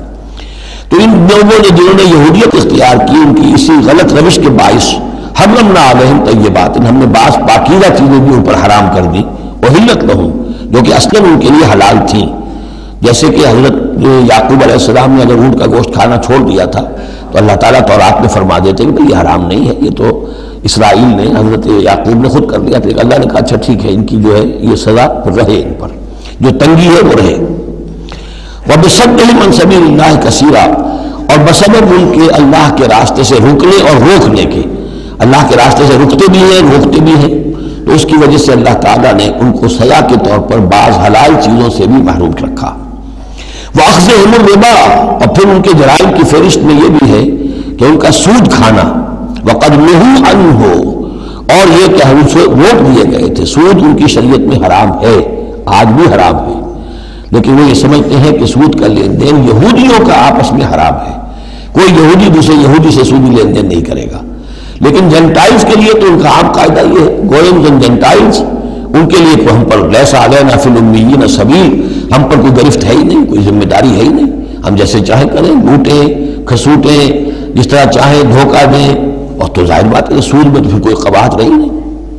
تو ان لوگوں نے جنہوں نے یہودیت اختیار کی، ان کی اسی غلط روش کے باعث حرمنا علیہم طیبات، ہم نے بعض پاکیزہ چیزیں بھی ان پر حرام کر دی، احلت لہم، جو کہ اصلاً ان کے لیے حلال تھیں۔ جیسے کہ حضرت یعقوب علیہ السلام نے اگر اونٹ کا گوشت کھانا چھوڑ دیا تھا تو اللہ تعالیٰ تورات میں فرما دیتے کہ بھئی یہ حرام نہیں ہے، یہ تو اسرائیل نے، حضرت یعقوب نے خود کر دیا تھا۔ اللہ نے کہا اچھا ٹھیک ہے، ان کی جو ہے یہ سزا رہے، ان پر جو تنگی ہے وہ رہے۔ وَبِصَدِّهِمْ عَنْ سَبِيلِ اللَّهِ كَثِيرًا، اور بسبب ان کے اللہ کے راستے سے رکنے اور روکنے کے، اللہ کے راستے سے رکتے بھی ہیں روکتے بھی ہیں، تو اس کی وجہ سے اللہ تعالیٰ نے ان کو سزا کے طور پر بعض حلال چیزوں سے بھی محروم رکھا۔ وَأَخْذِهِمُ الرِّبَا، اور پھر ان کے جرائم کی فہرست میں یہ بھی ہے کہ ان کا سود کھانا، وَقَدْ نُهُوا عَنْهُ، اور یہ کہ ہم سے روک دیے گئے تھے۔ سود ان کی شریعت میں حرام ہے، آج بھی حرام ہے، لیکن وہ یہ سمجھتے ہیں کہ سود کا لین دین یہودیوں کا آپس میں حرام ہے، کوئی یہودی دوسرے یہودی سے سودی لین دین نہیں کرے گا۔ لیکن جنٹائلز کے لیے تو ان کا عام قاعدہ یہ ہے، گوئنز اینڈ جنٹائلز، ان کے لیے ہم پر لیس علینا فی الامیین سبیل، ہم پر کوئی گرفت ہے ہی نہیں، کوئی ذمہ داری ہے ہی نہیں، ہم جیسے چاہیں کریں، لوٹیں کھسوٹیں، جس طرح چاہیں دھوکہ دیں، اور تو ظاہر بات ہے سود میں تو پھر کوئی قباحت رہی نہیں۔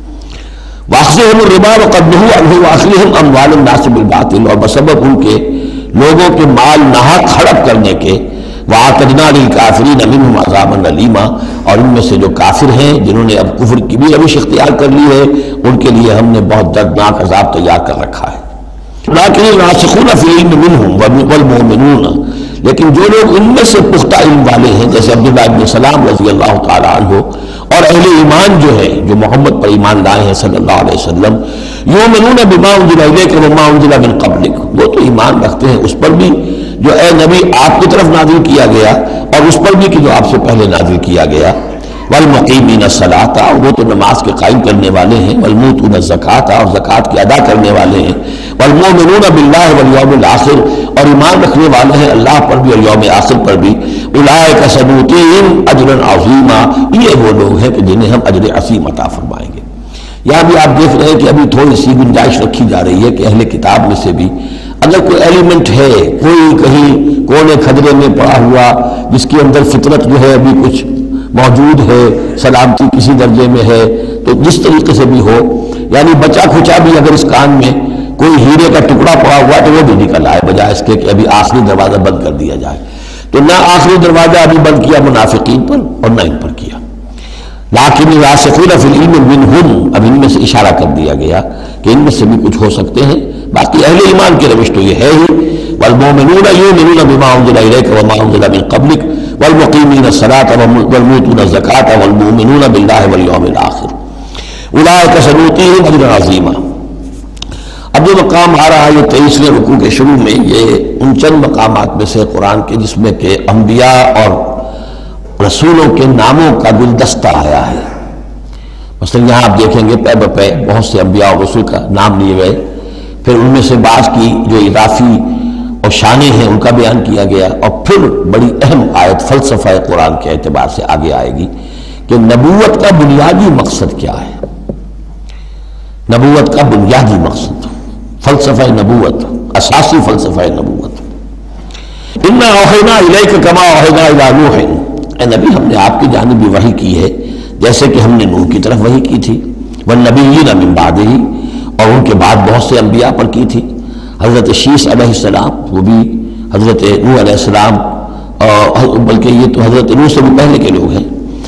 وَأَخْذِهِمُ الرِّبَا وَقَدْ نُهُوا عَنْهُ وَأَخْذِهِمْ أَمْوَالَ النَّاسِ بِالْبَاطِلِ، اور بسبب ان کے لوگوں کے مال ناحق ہڑپ کرنے کے، وَأَعْتَدْنَا لِلْكَافِرِينَ مِنْهُمْ عَذَابًا أَلِيمًا، اور ان میں سے جو کافر ہیں جنہوں نے اب کفر کی بھی روش اختیار کر لی ہے، ان کے لیے ہم نے بہت دردناک عذاب تیار کر رکھا ہے۔ لَٰكِنِ الرَّاسِخُونَ فِي الْعِلْمِ مِنْهُمْ وَالْمُؤْمِنُونَ، لیکن جو لوگ ان میں سے پختہ علم والے ہیں جیسے عبداللہ ابن سلام رضی اللہ تعالیٰ عنہ، اور اہل ایمان جو ہے جو محمد پر ایمان لائے ہیں صلی اللہ علیہ وسلم، یؤمنون بما انزل الیک وما انزل من قبلک، وہ تو ایمان رکھتے ہیں اس پر بھی جو اے نبی آپ کی طرف نازل کیا گیا، اور اس پر بھی کہ جو آپ سے پہلے نازل کیا گیا۔ والمقیمین الصلاۃ، وہ تو نماز کے قائم کرنے والے ہیں، والموتون الزکاۃ، اور زکوٰۃ کی ادا کرنے والے ہیں، والمؤمنون باللہ والیوم الآخر، اور ایمان رکھنے والے ہیں اللہ پر بھی اور یوم آخر پر بھی۔ اولئک سنؤتیہم اجرا عظیما، یہ وہ لوگ ہیں کہ جنہیں ہم اجر عظیم عطا فرمائیں گے۔ یہاں بھی آپ دیکھ رہے ہیں کہ ابھی تھوڑی سی گنجائش رکھی جا رہی ہے کہ اہل کتاب میں سے بھی اگر کوئی ایلیمنٹ ہے، کوئی کہیں کونے کھدرے میں پڑا ہوا جس کے اندر فطرت جو ہے ابھی کچھ موجود ہے، سلامتی کسی درجے میں ہے، تو جس طریقے سے بھی ہو، یعنی بچا کھچا بھی اگر اس کان میں کوئی ہیرے کا ٹکڑا پڑا ہوا تو وہ بھی نکل آئے، بجائے اس کے کہ ابھی آخری دروازہ بند کر دیا جائے۔ تو نہ آخری دروازہ ابھی بند کیا منافقین پر اور نہ ان پر کیا۔ لیکن الراسخون فی العلم منہم، اب ان میں سے اشارہ کر دیا گیا کہ ان میں سے بھی کچھ ہو سکتے ہیں، باقی اہل ایمان کی روش تو یہ ہے ہی۔ والمؤمنون یؤمنون بما انزل الیک وما انزل من قبلک والمقیمین الصلاۃ والمؤتون الزکاۃ والمؤمنون باللہ والیوم الآخر اولئک سنؤتیہم اجرا عظیما۔ اب جو مقام آ رہا ہے یہ تیئیسویں رکوع کے شروع میں، یہ ان چند مقامات میں سے قرآن کے جس میں کہ انبیاء اور رسولوں کے ناموں کا گلدستہ آیا ہے۔ مثلا یہاں آپ دیکھیں گے پے بپے بہت سے انبیاء اور رسول کا نام لیے گئے، پھر ان میں سے بعض کی جو اضافی اور شانیں ہیں ان کا بیان کیا گیا، اور پھر بڑی اہم آیت فلسفہ قرآن کے اعتبار سے آگے آئے گی کہ نبوت کا بنیادی مقصد کیا ہے۔ نبوت کا بنیادی مقصد، فلسفہ نبوت، اساسی فلسفہ نبوت، انا اوحینا الیک کما اوحینا الی نوح، اے نبی ہم نے آپ کی جانب بھی وحی کی ہے جیسے کہ ہم نے نوح کی طرف وحی کی تھی، والنبیین من بعدہ، اور ان کے بعد بہت سے انبیاء پر کی تھی، حضرت شیس علیہ السلام وہ بھی حضرت نوح علیہ السلام، اور بلکہ یہ تو حضرت نوح سے بھی پہلے کے لوگ ہیں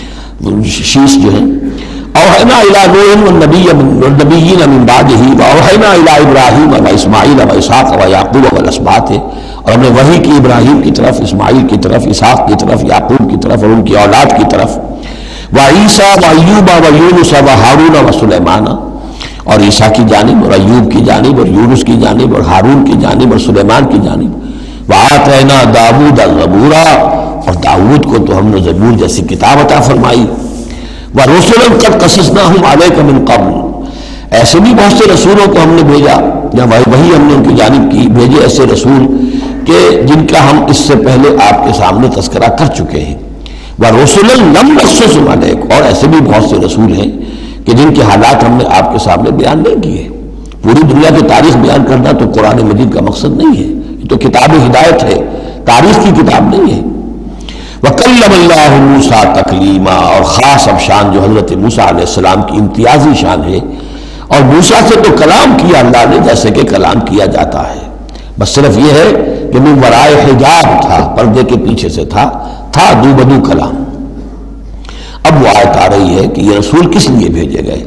شیس جو ہیں۔ اوحینا الی نوح والنبیین من بعدہ واوحینا الی ابراہیم و اسماعیل و اسحاق و یعقوب والاسباط، اور ہم نے وحی کی ابراہیم کی طرف، اسماعیل کی طرف، اسحاق کی طرف، یعقوب کی طرف اور ان کی اولاد کی طرف، وعیسیٰ و ایوب و یونس و ہارون و سلیمان، اور عیسیٰ کی جانب اور ایوب کی جانب اور یونس کی جانب اور ہارون کی جانب اور سلیمان کی جانب، وآتینا داؤد الزبورا، اور داؤد کو تو ہم نے زبور جیسی کتاب عطا فرمائی، ورسلا قد قصصناہم علیک من قبل، ایسے بھی بہت سے رسولوں کو ہم نے بھیجا، یا وہی ہم نے ان کی جانب کی بھیجے ایسے رسول کہ جن کا ہم اس سے پہلے آپ کے سامنے تذکرہ کر چکے ہیں، ورسلا لم نقصصہم علیک، اور ایسے بھی بہت سے رسول ہیں کہ جن کے حالات ہم نے آپ کے سامنے بیان نہیں کیے۔ پوری دنیا کی تاریخ بیان کرنا تو قرآن مجید کا مقصد نہیں ہے، یہ تو کتاب ہدایت ہے، تاریخ کی کتاب نہیں ہے۔ وَكَلَّمَ اللَّهُ مُوسَىٰ تَكْلِيمًا، اور خاص اب شان جو حضرت موسیٰ علیہ السلام کی امتیازی شان ہے، اور موسیٰ سے تو کلام کیا اللہ نے جیسے کہ کلام کیا جاتا ہے، بس صرف یہ ہے کہ من ورائے حجاب تھا، پردے کے پیچھے سے تھا تھا دو بدو کلام۔ اب وہ آیت آ رہی ہے کہ یہ رسول کس لیے بھیجے گئے؟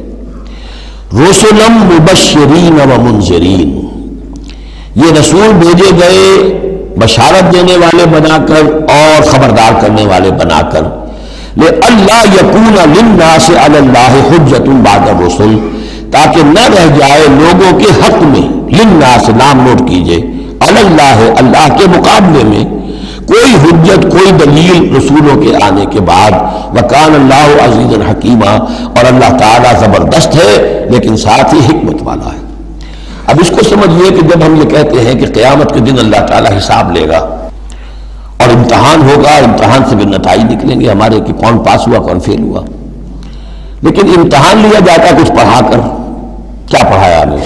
رسلا مبشرین و منذرین، یہ رسول بھیجے گئے بشارت دینے والے بنا کر اور خبردار کرنے والے بنا کر، لئلا یکون للناس علی اللہ حجۃ بعد الرسل، تاکہ نہ رہ جائے لوگوں کے حق میں، للناس نام نوٹ کیجئے، علی اللہ اللہ کے مقابلے میں کوئی حجت کوئی دلیل رسولوں کے آنے کے بعد، وکان اللہ عزیزا حکیما، اور اللہ تعالیٰ زبردست ہے لیکن ساتھ ہی حکمت والا ہے۔ اب اس کو سمجھیے کہ جب ہم یہ کہتے ہیں کہ قیامت کے دن اللہ تعالیٰ حساب لے گا اور امتحان ہوگا، امتحان سے بھی نتائج نکلیں گے ہمارے کہ کون پاس ہوا کون فیل ہوا، لیکن امتحان لیا جاتا کچھ پڑھا کر، کیا پڑھایا نے،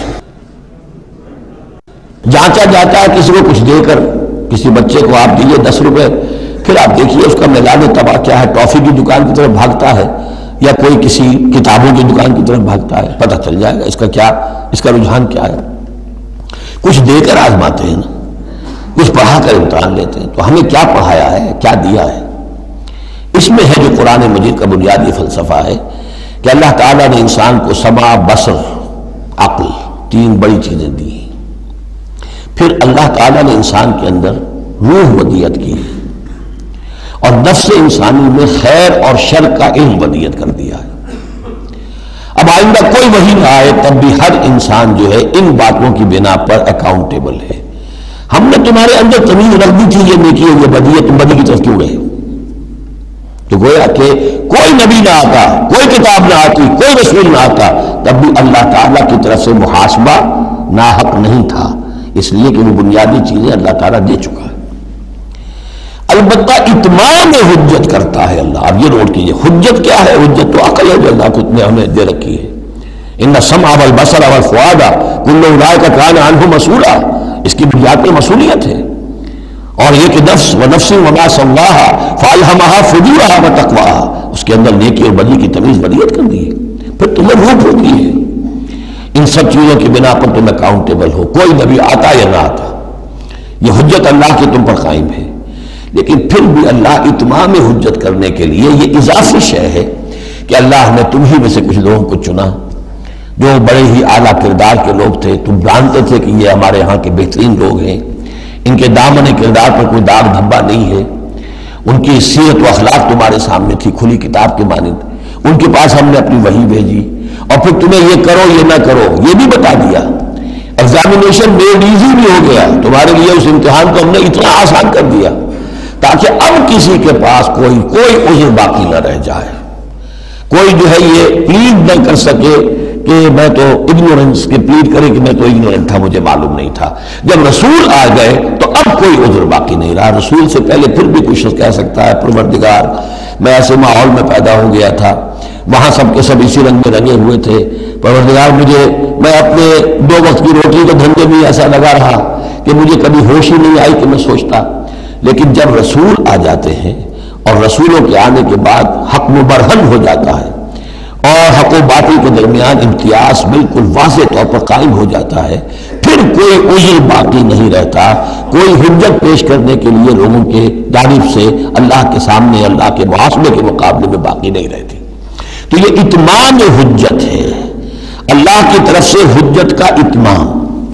جانچا جاتا ہے کسی کو کچھ دے کر، کسی بچے کو آپ دیے دس روپے، پھر آپ دیکھیے اس کا میدان تباہ کیا ہے، ٹافی کی دکان کی طرف بھاگتا ہے یا کوئی کسی کتابوں کی دکان کی طرف بھاگتا ہے، پتہ چل جائے گا اس کا کیا، اس کا رجحان کیا ہے۔ کچھ دے کر آزماتے ہیں نا، کچھ پڑھا کر امتحان لیتے ہیں، تو ہمیں کیا پڑھایا ہے، کیا دیا ہے؟ اس میں ہے جو قرآن مجید کا بنیادی فلسفہ ہے کہ اللہ تعالیٰ نے انسان کو سمع، بصر، عقل، تین بڑی چیزیں دی، پھر اللہ تعالیٰ نے انسان کے اندر روح ودیت کی اور نفس انسانی میں خیر اور شر کا علم ودیت کر دیا ہے۔ اب آئندہ کوئی وحی نہ آئے تب بھی ہر انسان جو ہے ان باتوں کی بنا پر اکاؤنٹیبل ہے۔ ہم نے تمہارے اندر تمیز رکھ دی تھی یہ نیکی اور یہ بدی ہے، تم بدی کی طرف کیوں گئے؟ تو گویا کہ کوئی نبی نہ آتا، کوئی کتاب نہ آتی، کوئی رسول نہ آتا، تب بھی اللہ تعالیٰ کی طرف سے محاسبہ ناحق نہیں تھا، اس لیے کہ وہ بنیادی چیزیں اللہ تعالیٰ دے چکا ہے۔ البتہ اتمام حجت کرتا ہے اللہ۔ اب یہ نوٹ کیجئے، حجت کیا ہے؟ حجت تو عقل ہے جو اللہ کو نے ہمیں دے رکھی ہے۔ ان السمع والبصر والفؤاد کل اولئک کان عنہ مسئولا، اس کی بنیاد پر مسئولیت ہے۔ اور یہ کہ نفس ونفس وما سواہا فالہمہا فجورہا وتقواہا، اس کے اندر نیکی اور بدی کی تمیز ودیت کر دی ہے، پھر تمہیں روح پھوٹی ہے۔ ان سب چیزوں کی بنا پر تم اکاؤنٹیبل ہو، کوئی نبی آتا یا نہ آتا، یہ حجت اللہ کی تم پر قائم ہے۔ لیکن پھر بھی اللہ اتمام حجت کرنے کے لیے یہ اضافی شے ہے کہ اللہ نے تم ہی میں سے کچھ لوگوں کو چنا جو بڑے ہی اعلیٰ کردار کے لوگ تھے، تم جانتے تھے کہ یہ ہمارے ہاں کے بہترین لوگ ہیں، ان کے دامن کردار پر کوئی داغ دھبا نہیں ہے، ان کی سیرت و اخلاق تمہارے سامنے تھی کھلی کتاب کے مانند، ان کے پاس ہم نے اپنی وحی بھیجی، اور پھر تمہیں یہ کرو یہ نہ کرو یہ بھی بتا دیا۔ ایگزامینیشن میڈ ایزی بھی ہو گیا تمہارے لیے، اس امتحان کو ہم نے اتنا آسان کر دیا تاکہ اب کسی کے پاس کوئی کوئی عذر باقی نہ رہ جائے، کوئی جو ہے یہ پلیڈ نہ کر سکے کہ میں تو اگنورنس کے پلیڈ کرے کہ میں تو اگنورنٹ تھا، مجھے معلوم نہیں تھا۔ جب رسول آ گئے تو اب کوئی عذر باقی نہیں رہا۔ رسول سے پہلے پھر بھی کچھ شخص کہہ سکتا ہے پروردگار میں ایسے ماحول میں پیدا ہو گیا تھا، وہاں سب کے سب اسی رنگ میں رنگے ہوئے تھے، پروردگار مجھے میں اپنے دو وقت کی روٹی کے دھندے میں ایسا لگا رہا کہ مجھے کبھی ہوش ہی نہیں آئی کہ میں سوچتا، لیکن جب رسول آ جاتے ہیں اور رسولوں کے آنے کے بعد حق مبرہن ہو جاتا ہے اور حق و باطل کے درمیان امتیاز بالکل واضح طور پر قائم ہو جاتا ہے، پھر کوئی عذر باقی نہیں رہتا، کوئی حجت پیش کرنے کے لیے لوگوں کے جانب سے اللہ کے سامنے اللہ کے محاسبے کے مقابلے میں باقی نہیں رہتی۔ تو یہ اتمام حجت ہے، اللہ کی طرف سے حجت کا اتمام۔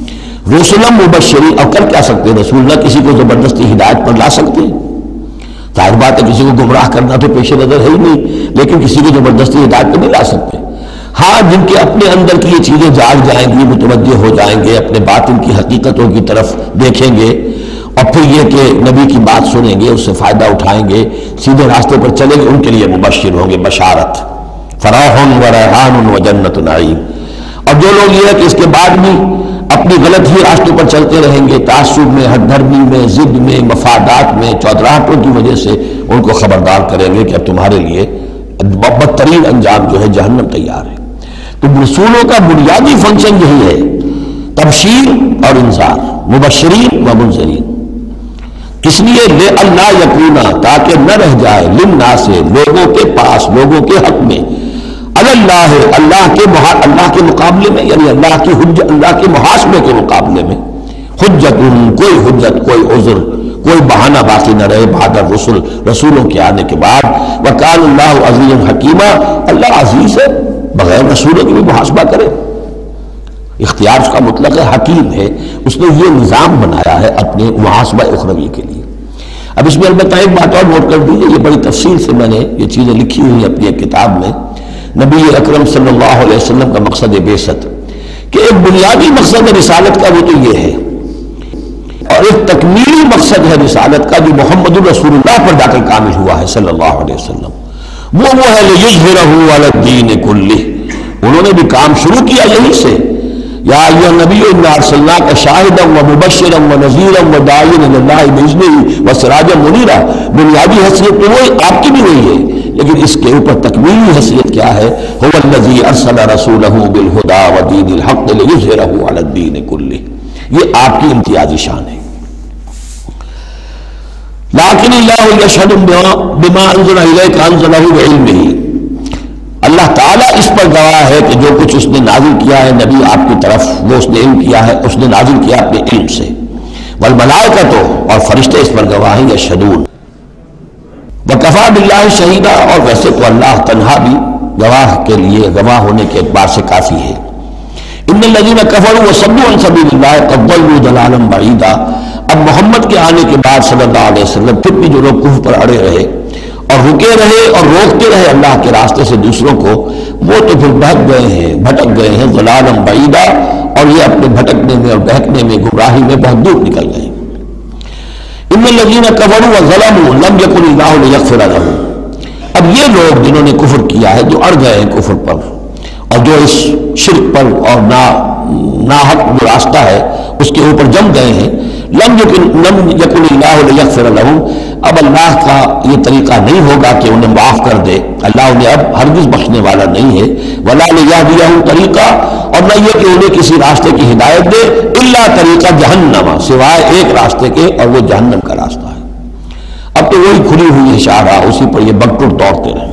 رسلا مبشرین، اور کر کیا سکتے رسول؟ نہ کسی کو زبردستی ہدایت پر لا سکتے، ظاہر بات ہے کسی کو گمراہ کرنا تو پیش نظر ہے ہی نہیں، لیکن کسی کو زبردستی ہدایت پر نہیں لا سکتے۔ ہاں جن کے اپنے اندر کی یہ چیزیں جاگ جائیں گی، متوجہ ہو جائیں گے، اپنے باطن کی حقیقتوں کی طرف دیکھیں گے اور پھر یہ کہ نبی کی بات سنیں گے، اس سے فائدہ اٹھائیں گے، سیدھے راستے پر چلیں گے، ان کے لیے مبشر ہوں گے، بشارت، فراح و ریحان و جنت نعیم۔ اور جو لوگ یہ ہے کہ اس کے بعد بھی اپنی غلط ہی راستوں پر چلتے رہیں گے، تعصب میں، ہٹ دھرمی میں، ضد میں، مفادات میں، چودراہٹوں کی وجہ سے ان کو خبردار کریں گے کہ اب تمہارے لیے بدترین انجام جو ہے جہنم تیار ہے۔ تو رسولوں کا بنیادی فنکشن یہی ہے، تبشیر اور انذار، مبشرین و منذرین۔ کس لیے؟ لے اللہ یکونا، تاکہ نہ رہ جائے، للناس، لوگوں کے پاس، لوگوں کے حق میں، اللہ اللہ کے اللہ کے مقابلے میں، یعنی اللہ کی حجت، اللہ کے محاسبے کے مقابلے میں، حجت، کوئی حجت، کوئی عذر، کوئی بہانہ باقی نہ رہے بعد الرسل، رسولوں کے آنے کے بعد۔ وکان اللہ عزیز حکیمہ، اللہ عزیز ہے، بغیر رسولوں کے بھی محاسبہ کرے، اختیار اس کا مطلق ہے، حکیم ہے، اس نے یہ نظام بنایا ہے اپنے محاسبہ اخروی کے لیے۔ اب اس میں البتہ ایک بات اور نوٹ کر دیجیے، یہ بڑی تفصیل سے میں نے یہ چیزیں لکھی ہوئی ہیں اپنی ایک کتاب میں، نبی اکرم صلی اللہ علیہ وسلم کا مقصد بعثت، کہ ایک بنیادی مقصد ہے رسالت کا، وہ تو یہ ہے، اور ایک تکمیلی مقصد ہے رسالت کا جو محمد الرسول اللہ پر جا کر کامل ہوا ہے صلی اللہ علیہ وسلم، وہ وہ ہے لِيُظْهِرَهُ عَلَى الدِّينِ كُلِّهِ۔ انہوں نے بھی کام شروع کیا یہیں سے، یا ایھا النبی انا ارسلناک شاہدا ومبشرا ونذیرا وداعیا الی اللہ باذنہ وسراجا منیرا۔ بنیادی حیثیت تو وہی آپ کی بھی وہی ہے، لیکن اس کے اوپر تکمیلی حیثیت کیا ہے؟ هو الذی ارسل رسولہ بالہدی ودین الحق لیظہرہ علی الدین کلہ۔ یہ آپ کی امتیازی شان ہے۔ لیکن اللہ یشہد بما انزل الیک انزلہ بعلمہ، اللہ تعالیٰ اس پر گواہ ہے کہ جو کچھ اس نے نازل کیا ہے نبی آپ کی طرف، وہ اس نے علم کیا ہے، اس نے نازل کیا اپنے علم سے۔ والملائکۃ، اور فرشتے اس پر گواہ ہیں، یشہدون۔ وکفیٰ باللہ شہیدا، اور ویسے تو اللہ تنہا بھی گواہ کے لیے، گواہ ہونے کے اعتبار سے کافی ہے۔ ان الذین کفروا وصدوا عن سبیل اللہ قد ضلوا ضلالا بعیدا۔ اب محمد کے آنے کے بعد صلی اللہ علیہ وسلم پھر بھی جو لوگ کفر پر اڑے رہے اور رکے رہے اور روکتے رہے اللہ کے راستے سے دوسروں کو، وہ تو پھر بہک گئے ہیں، بھٹک گئے ہیں، ضلالا بعیدا، اور یہ اپنے بھٹکنے میں اور بہکنے میں، گمراہی میں بہت دور نکل گئے۔ ان الذین کفروا وظلموا لم یکن اللہ لیغفر لهم۔ اب یہ لوگ جنہوں نے کفر کیا ہے، جو اڑ گئے ہیں کفر پر اور جو اس شرک پر اور نا ناحق جو راستہ ہے اس کے اوپر جم گئے ہیں، لم یکن لم یکن اللہ لیغفر لهم، اب اللہ کا یہ طریقہ نہیں ہوگا کہ انہیں معاف کر دے، اللہ انہیں اب ہرگز بخشنے والا نہیں ہے۔ ولا لیہدیہم طریقہ، اور نہ یہ کہ انہیں کسی راستے کی ہدایت دے، الا طریقہ جہنم، سوائے ایک راستے کے، اور وہ جہنم کا راستہ ہے۔ اب تو وہی کھلی ہوئی ہے شاہراہ، اسی پر یہ بگٹر دوڑتے رہیں،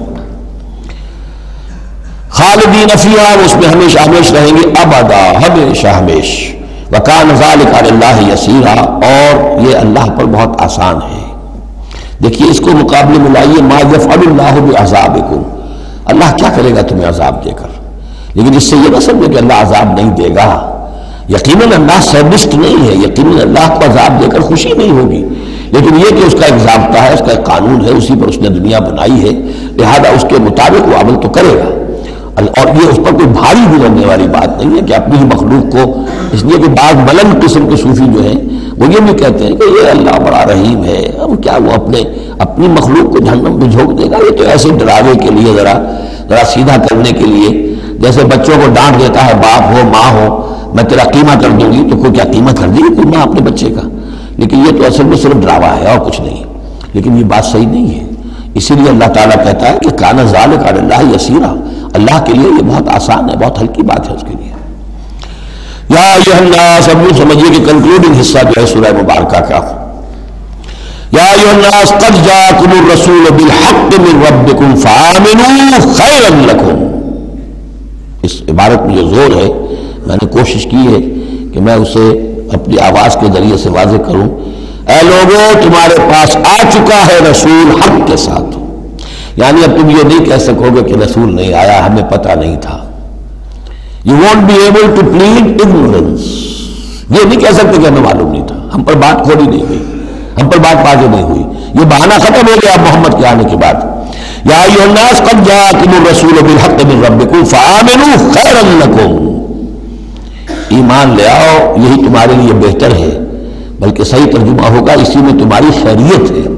خالدین فیہا، اس میں ہمیشہ ہمیش رہیں گے، ابدا، ہمیشہ ہمیش۔ وکان ذلک علی اللہ یسیرا، اور یہ اللہ پر بہت آسان ہے۔ دیکھیے اس کو مقابلے میں لائیے، ما یفعل اللہ بعذابکم، اللہ کیا کرے گا تمہیں عذاب دے کر، لیکن اس سے یہ نہ سمجھے کہ اللہ عذاب نہیں دے گا، یقیناً اللہ سرڈسٹ نہیں ہے، یقیناً اللہ کو عذاب دے کر خوشی نہیں ہوگی، لیکن یہ کہ اس کا ایک ضابطہ ہے، اس کا ایک قانون ہے، اسی پر اس نے دنیا بنائی ہے، لہذا اس کے مطابق وہ عمل تو کرے گا، اور یہ اس پر کوئی بھاری گزرنے والی بات نہیں ہے کہ اپنی ہی مخلوق کو، اس لیے کہ بعض بلند قسم کے صوفی جو ہیں وہ یہ بھی کہتے ہیں کہ یہ اللہ بڑا رحیم ہے، اب کیا وہ اپنے اپنی مخلوق کو جہنم میں جھونک دے گا، یہ تو ایسے ڈراوے کے لیے، ذرا ذرا سیدھا کرنے کے لیے، جیسے بچوں کو ڈانٹ دیتا ہے باپ ہو ماں ہو، میں تیرا قیمہ کر دوں گی، تو کوئی کیا قیمہ کر دے گی کوئی ماں اپنے بچے کا، لیکن یہ تو اصل میں صرف ڈراوا ہے اور کچھ نہیں، لیکن یہ بات صحیح نہیں ہے۔ اسی لیے اللہ تعالیٰ کہتا ہے کہ کان ذالک علی اللہ یسیرا، اللہ کے لیے یہ بہت آسان ہے، بہت ہلکی بات ہے اس کے لیے۔ یا ایھا الناس، اب یوں سمجھیے کہ کنکلوڈنگ حصہ جو ہے سورہ مبارکہ کا، یا ایھا الناس قد جاءکم الرسول بالحق من ربکم فآمنوا خیرا لکم. اس عبارت میں جو زور ہے میں نے کوشش کی ہے کہ میں اسے اپنی آواز کے ذریعے سے واضح کروں. اے لوگوں تمہارے پاس آ چکا ہے رسول حق کے ساتھ. یعنی اب تم یہ نہیں کہہ سکو گے کہ رسول نہیں آیا ہمیں پتہ نہیں تھا. You won't be able to plead ignorance. یہ نہیں کہہ سکتے کہ ہمیں معلوم نہیں تھا, ہم پر بات کھولی نہیں گئی, ہم پر بات واضح نہیں ہوئی. یہ بہانہ ختم ہو گیا محمد کے آنے کے بعد. یا ایھا الناس قد جاءکم الرسول بالحق من ربکم فآمنوا خیرا لکم. ایمان لے آؤ یہی تمہارے لیے بہتر ہے, بلکہ صحیح ترجمہ ہوگا اسی میں تمہاری خیریت ہے.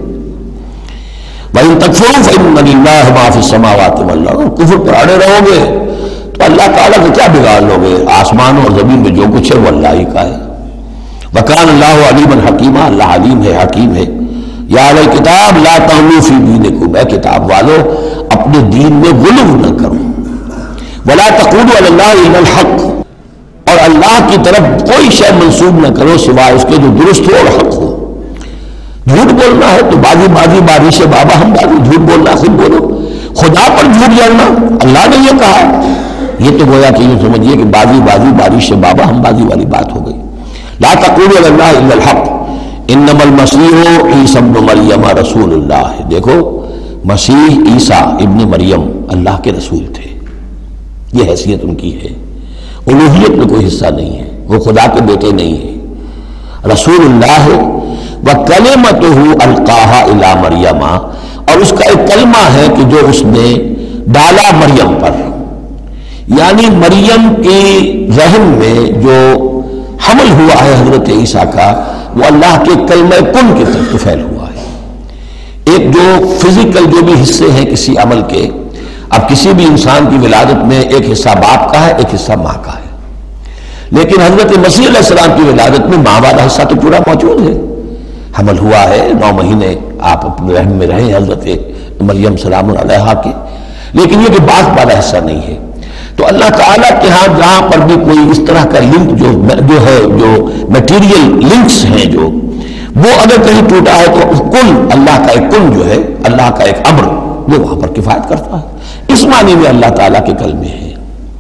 وَإِن تَكْفُرُوا فَإِنَّ لِلَّهِ مَا فِي السَّمَاوَاتِ وَالْأَرْضِ. کفر پر اڑے رہو گے تو اللہ تعالیٰ کا کیا بگاڑ لوگے؟ آسمانوں اور زمین میں جو کچھ ہے وہ اللہ ہی کا ہے. وَكَانَ اللَّهُ عَلِيمًا حَكِيمًا. اللہ علیم ہے, حکیم ہے. یا اہل الکتاب لا تغلوا فی دینکم. اے کتاب والو اپنے دین میں غلو نہ کرو. ولا تقولوا علی اللہ الا الحق. اور اللہ کی طرف کوئی شے منسوب نہ کرو سوائے اس کے جو درست ہو اور حق ہو. جھوٹ بولنا ہے تو بازی بازی باری سے بابا ہم بازی. جھوٹ بولنا خود بولو. خدا پر جھوٹ جاڑنا اللہ نے یہ کہا, یہ تو گویا کہ یہ سمجھیے کہ بازی بازی باری سے بابا ہم بازی والی بات ہو گئی. لا تقولوا علی اللہ الا الحق انما المسیح عیسی ابن مریم رسول اللہ. دیکھو مسیح عیسیٰ ابن مریم اللہ کے رسول تھے, یہ حیثیت ان کی ہے. الوہیت میں کوئی حصہ نہیں ہے, وہ خدا کے بیٹے نہیں ہیں, رسول اللہ ہے. وَكَلِمَتُهُ أَلْقَاهَا إِلَى مَرْيَمَ. اور اس کا ایک کلمہ ہے کہ جو اس نے ڈالا مریم پر, یعنی مریم کی رحم میں جو حمل ہوا ہے حضرت عیسیٰ کا وہ اللہ کے کلمہ کن کی طرف فعل ہوا ہے. ایک جو فزیکل جو بھی حصے ہیں کسی عمل کے, اب کسی بھی انسان کی ولادت میں ایک حصہ باپ کا ہے ایک حصہ ماں کا ہے, لیکن حضرت مسیح علیہ السلام کی ولادت میں ماں والا حصہ تو پورا موجود ہے. حمل ہوا ہے, نو مہینے آپ اپنے رحم میں رہے حضرت مریم سلام علیہا کے, لیکن یہ کہ باپ والا حصہ نہیں ہے. تو اللہ تعالیٰ کے ہاں جہاں پر بھی کوئی اس طرح کا لنک جو جو ہے جو میٹیریل لنکس ہیں جو وہ اگر کہیں ٹوٹا ہے تو کل اللہ کا ایک کل جو ہے اللہ کا ایک امر وہ وہاں پر کفایت کرتا ہے. اس معنی میں اللہ تعالیٰ کے کلمے ہیں.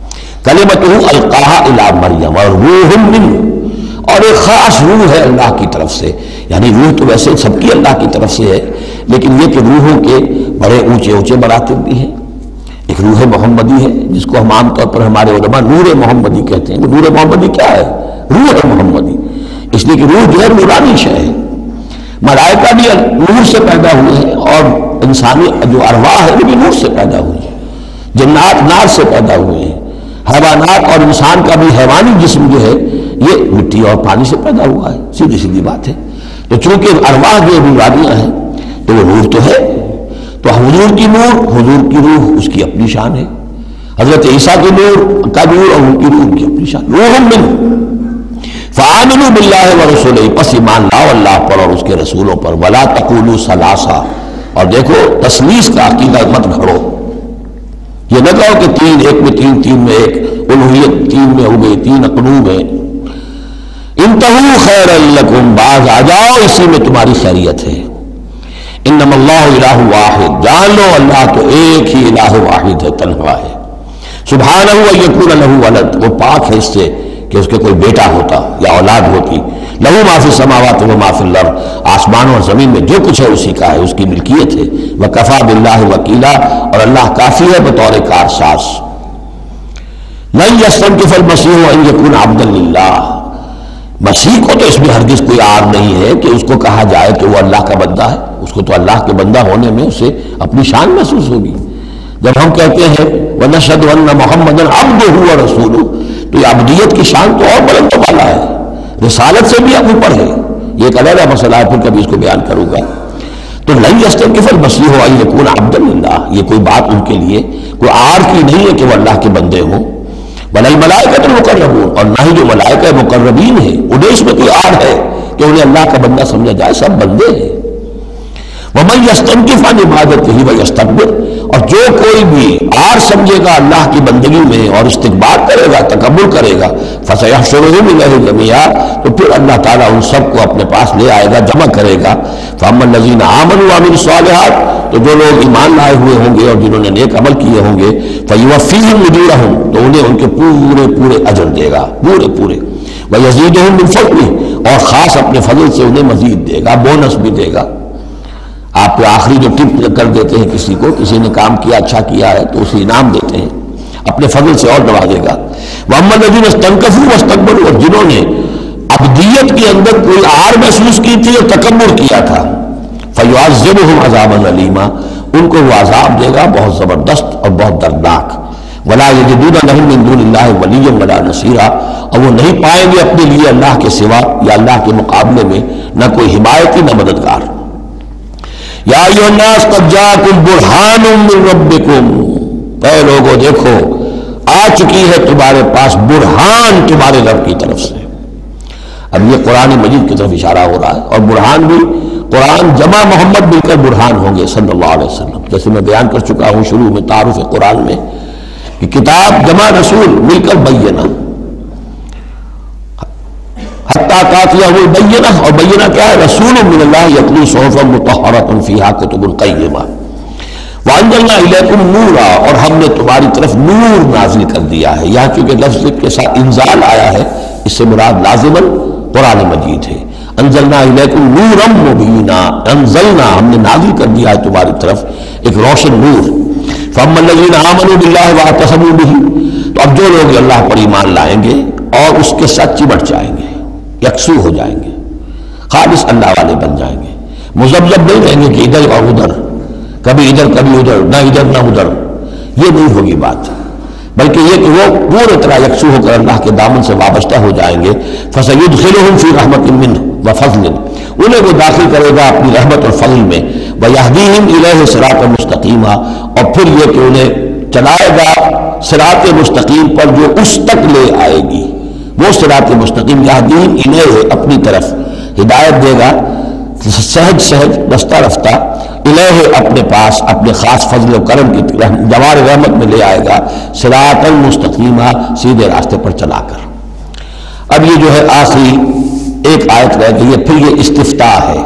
کلمتہ القاہا الی مریم اور روح منہ, اور ایک خاص روح ہے اللہ کی طرف سے. یعنی روح تو ویسے سب کی اللہ کی طرف سے ہے, لیکن یہ کہ روحوں کے بڑے اونچے اونچے مراتب بھی ہیں. ایک روح محمدی ہے جس کو ہم عام طور پر ہمارے علماء نور محمدی کہتے ہیں. نور محمدی کیا ہے؟ روح محمدی, اس لیے کہ روح جو ہے نورانی شے ہے. ملائکہ بھی نور سے پیدا ہوئے ہیں اور انسانی جو ارواح ہے وہ بھی نور سے پیدا ہوئی ہے. جنات نار سے پیدا ہوئے ہیں. حیوانات اور انسان کا بھی حیوانی جسم جو ہے یہ مٹی اور پانی سے پیدا ہوا ہے. سیدھی سیدھی بات ہے. تو چونکہ ارواح جو نورانیاں ہیں تو وہ نور تو ہے. تو حضور کی نور, حضور کی روح اس کی اپنی شان ہے. حضرت عیسیٰ کی نور کا نور اور ان کی روح کی اپنی شان. روح من فآمنوا باللہ ورسولہ, پس ایمان لاؤ اللہ پر اور اس کے رسولوں پر. ولا تقولوا ثلاثہ, اور دیکھو تثلیث کا عقیدہ مت گھڑو. یہ نہ کہو کہ تین ایک میں تین, تین میں ایک, الوہیت تین میں ہو گئی, تین اقنوم ہے. انتہوا خیرا لکم, باز آ جاؤ اسی میں تمہاری خیریت ہے. انما اللہ الہ واحد, جان لو اللہ تو ایک ہی الہ واحد ہے, تنہا ہے. سبحانہ ان یکون لہ ولد, وہ پاک ہے اس سے کہ اس کے کوئی بیٹا ہوتا یا اولاد ہوتی. لہو ما فی السماوات و ما فی الارض, آسمانوں اور زمین میں جو کچھ ہے اسی کا ہے, اس کی ملکیت ہے. وکفی باللہ وکیلا, اور اللہ کافی ہے بطور کارساز. لن یستنکف المسیح ان یکون عبدا للہ, مسیح کو تو اس میں ہرگز کوئی عار نہیں ہے کہ اس کو کہا جائے کہ وہ اللہ کا بندہ ہے. اس کو تو اللہ کے بندہ ہونے میں اسے اپنی شان محسوس ہوگی. جب ہم کہتے ہیں وَنَشْهَدُ أَنَّ مُحَمَّدًا عَبْدُهُ وَرَسُولُهُ, تو یہ عبدیت کی شان تو اور بلند و بالا ہے, رسالت سے بھی اب اوپر ہے. یہ ایک علیحدہ مسئلہ ہے, پھر کبھی اس کو بیان کروں گا. تو لن یستنکف المسیح ان یکون عبدا للہ, یہ کوئی بات ان کے لیے کوئی عار کی نہیں ہے کہ وہ اللہ کے بندے ہوں. بل الملائکۃ المقربون, اور نہ ہی جو ملائکہ مقربین ہیں انہیں اس میں کوئی عار ہے کہ انہیں اللہ کا بندہ سمجھا جائے. سب بندے ہیں. وَمَن يَسْتَنكِفْ عَنْ عِبَادَتِهِ وَيَسْتَكْبِرْ، اور جو کوئی بھی آر سمجھے گا اللہ کی بندگی میں اور استکبار کرے گا، تکبر کرے گا، فَسَيَحْشُرُهُمْ إِلَيْهِ جَمِيعًا، تو پھر اللہ تعالیٰ ان سب کو اپنے پاس لے آئے گا، جمع کرے گا۔ فَأَمَّا الَّذِينَ آمَنُوا وَعَمِلُوا الصَّالِحَاتِ، تو جو لوگ ایمان لائے ہوئے ہوں گے اور جنہوں نے نیک عمل کیے ہوں گے، فَيُوَفِّيهِمْ أُجُورَهُمْ، تو انہیں ان کے پورے پورے اجر دے گا، پورے پورے، وَيَزِيدُهُمْ مِنْ فَضْلِهِ، اور خاص اپنے فضل سے انہیں مزید دے گا، بونس بھی دے گا۔ آپ پہ آخری جو ٹپ کر دیتے ہیں کسی کو، کسی نے کام کیا اچھا کیا ہے تو اسے انعام دیتے ہیں، اپنے فضل سے اور نوازے گا۔ وَأَمَّا الَّذِينَ اسْتَنكَفُوا وَاسْتَكْبَرُوا، اور جنہوں نے عبدیت کے اندر کوئی آر محسوس کی تھی اور تکبر کیا تھا، فَيُعَذِّبُهُمْ عَذَابًا أَلِيمًا، ان کو وہ عذاب دے گا بہت زبردست اور بہت دردناک۔ وَلَا يَجِدُونَ لَهُم مِّن دُونِ اللَّهِ وَلِيًّا وَلَا نَصِيرًا، اور وہ نہیں پائیں گے اپنے لیے اللہ کے سوا یا اللہ کے مقابلے میں نہ کوئی حمایتی نہ مددگار۔ یا ایھا الناس قد جاءکم برہان من ربکم، اے لوگوں دیکھو آ چکی ہے تمہارے پاس برہان تمہارے رب کی طرف سے۔ اب یہ قرآن مجید کی طرف اشارہ ہو رہا ہے، اور برہان بھی قرآن جمع محمد مل کر برہان ہوں گے صلی اللہ علیہ وسلم، جیسے میں بیان کر چکا ہوں شروع میں تعارف قرآن میں کہ کتاب جمع رسول مل کر بینہ، حتیٰ تأتیہ البینہ، اور بینہ کیا ہے؟ رسول من اللہ یتلو صحفا مطہرۃ فیہا کتب قیمہ، وانزلنا الیکم نورا، اور ہم نے تمہاری طرف نور نازل کر دیا ہے۔ یہاں چونکہ لفظ کے ساتھ انزال آیا ہے، اس سے مراد لازماً قرآن مجید ہے۔ انزلنا الیکم نورا مبینا، انزلنا ہم نے نازل کر دیا ہے تمہاری طرف ایک روشن نور۔ فاما الذین آمنوا باللہ واعتصموا بہ، تو اب جو لوگ اللہ پر ایمان لائیں گے اور اس کے ساتھ چمٹ جائیں گے، یکسو ہو جائیں گے، خالص اللہ والے بن جائیں گے، مذبذب نہیں رہیں گے کہ ادھر اور ادھر، کبھی ادھر کبھی ادھر، نہ ادھر نہ ادھر، یہ نہیں ہوگی بات، بلکہ یہ کہ وہ پورے طرح یکسو ہو کر اللہ کے دامن سے وابستہ ہو جائیں گے۔ فَسَيُدْخِلُهُمْ فِي رَحْمَةٍ مِّنْهُ وَفَضْلٍ، انہیں وہ داخل کرے گا اپنی رحمت اور فضل میں، وَيَهْدِيهِمْ إِلَيْهِ صِرَاطًا مُسْتَقِيمًا، اور پھر یہ کہ انہیں چلائے گا صراط مستقیم پر جو اس تک لے آئے گی، وہ صراط مستقیم یہدیہم الیہ، اپنی طرف ہدایت دے گا سہج سہج رفتہ رفتہ، الہ اپنے پاس اپنے خاص فضل و کرم کی جوار رحمت میں لے آئے گا، صراط المستقیمہ، سیدھے راستے پر چلا کر۔ اب یہ جو ہے آخری ایک آیت رہ گئی ہے، پھر یہ استفتاء ہے۔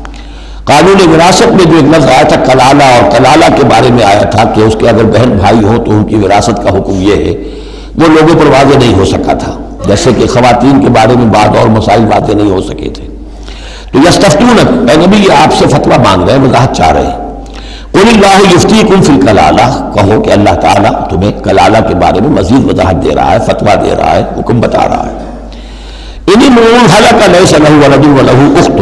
قانون وراثت میں جو ایک لفظ آیا تھا کلالہ، اور کلالہ کے بارے میں آیا تھا کہ اس کے اگر بہن بھائی ہوں تو ان کی وراثت کا حکم یہ ہے، وہ لوگوں پر واضح نہیں ہو سکا تھا، جیسے کہ خواتین کے بارے میں بعض اور مسائل واضح نہیں ہو سکے تھے۔ تو یستفتونک، اے نبی یہ آپ سے فتویٰ مانگ رہے ہیں، وضاحت چاہ رہے ہیں۔ قل اللہ یفتیکم فی الکلالہ، کہو کہ اللہ تعالیٰ تمہیں کلالہ کے بارے میں مزید وضاحت دے رہا ہے، فتویٰ دے رہا ہے، حکم بتا رہا ہے۔ ان امرؤ ہلک لیس لہ ولد ولہ اخت،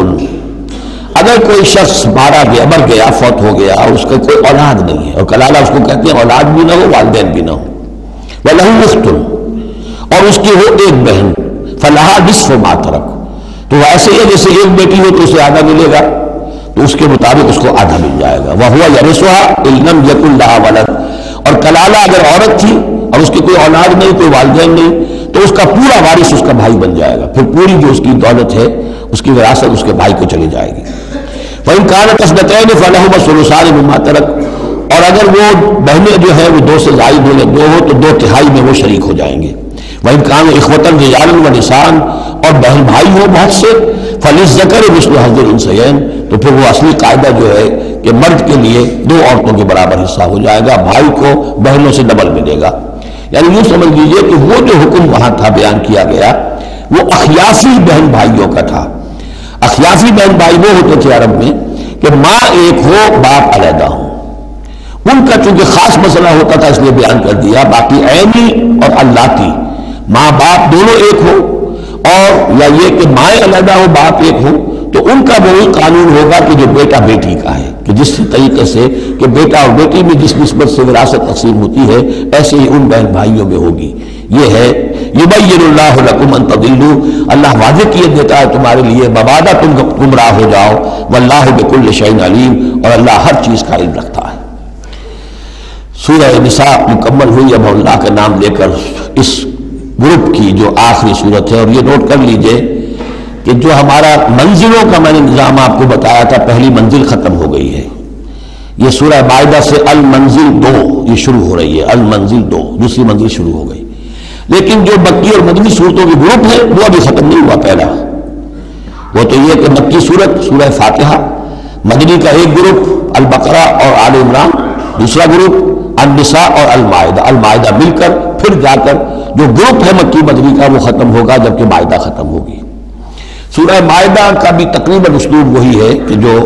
اگر کوئی شخص مارا گیا، مر گیا، فوت ہو گیا اور اس کا کوئی اولاد نہیں ہے، اور کلالہ اس کو کہتے ہیں اولاد بھی نہ ہو والدین بھی نہ ہو، ولہ اخت، اور اس کی ہو ایک بہن، فلہا نصف ما ترک، تو ایسے ہی جیسے ایک بیٹی ہو تو اسے آدھا ملے گا، تو اس کے مطابق اس کو آدھا مل جائے گا۔ وَهُوَ يَرِثُهَا إِن لَّمْ يَكُن لَّهَا وَلَدٌ، اور کلالہ اگر عورت تھی اور اس کی کوئی اولاد نہیں، کوئی والدین نہیں، تو اس کا پورا وارث اس کا بھائی بن جائے گا، پھر پوری جو اس کی دولت ہے اس کی وراثت اس کے بھائی کو چلی جائے گی۔ وَإِن كَانَتْ اثْنَتَيْنِ فَلَهُمَا الثُّلُثَانِ مِمَّا تَرَكَ، اور اگر وہ بہنیں جو ہیں وہ دو سے زائد ہو، دو ہو تو دو تہائی میں وہ شریک ہو جائیں گے۔ وَإِن كَانُوا إِخْوَةً رِجَالًا وَنِسَاءً، اور بہن بھائی ہو بہت سے، فَلِلذَّكَرِ مِثْلُ حَظِّ الْأُنثَيَيْنِ، تو پھر وہ اصلی قاعدہ جو ہے کہ مرد کے لیے دو عورتوں کے برابر حصہ ہو جائے گا، بھائی کو بہنوں سے ڈبل ملے گا۔ یعنی یوں سمجھ لیجئے کہ وہ جو حکم وہاں تھا بیان کیا گیا وہ اخیافی بہن بھائیوں کا تھا۔ اخیافی بہن بھائی وہ ہوتے تھے عرب میں کہ ماں ایک ہو باپ علیحدہ ہو، ان کا چونکہ خاص مسئلہ ہوتا تھا اس لیے بیان کر دیا، باقی عینی اور اللاتی، ماں باپ دونوں ایک ہو، اور یا یہ کہ مائیں علیحدہ ہو باپ ایک ہو، تو ان کا وہی قانون ہوگا کہ جو بیٹا بیٹی کا ہے، کہ جس طریقے سے کہ بیٹا اور بیٹی میں جس نسبت سے وراثت تقسیم ہوتی ہے ایسے ہی ان بہن بھائیوں میں ہوگی۔ یہ ہے یبین اللہ لکم ان تضلوا، اللہ واضح کیے دیتا ہے تمہارے لیے مبادا تم گمراہ ہو جاؤ، واللہ بکل شیء علیم، اور اللہ ہر چیز کا علم رکھتا ہے۔ سورہ نساء مکمل ہوئی، اب اللہ کا نام لے کر اس گروپ کی جو آخری صورت ہے، اور یہ نوٹ کر لیجئے کہ جو ہمارا منزلوں کا میں نے نظام آپ کو بتایا تھا، پہلی منزل ختم ہو گئی ہے، یہ سورہ مائدہ سے المنزل دو یہ شروع ہو رہی ہے، المنزل دو دوسری منزل شروع ہو گئی، لیکن جو مکی اور مدنی صورتوں کے گروپ ہے وہ ابھی ختم نہیں ہوا۔ پہلا وہ تو یہ کہ مکی صورت سورہ فاتحہ، مدنی کا ایک گروپ البقرہ اور آل عمران، دوسرا گروپ النساء اور المائدہ، المائدہ مل کر پھر جا کر جو گروپ ہے مکی مدنی کا وہ ختم ہوگا، جبکہ مائدہ ختم ہوگی۔ سورہ مائدہ کا بھی تقریباً اسلوب وہی ہے کہ جو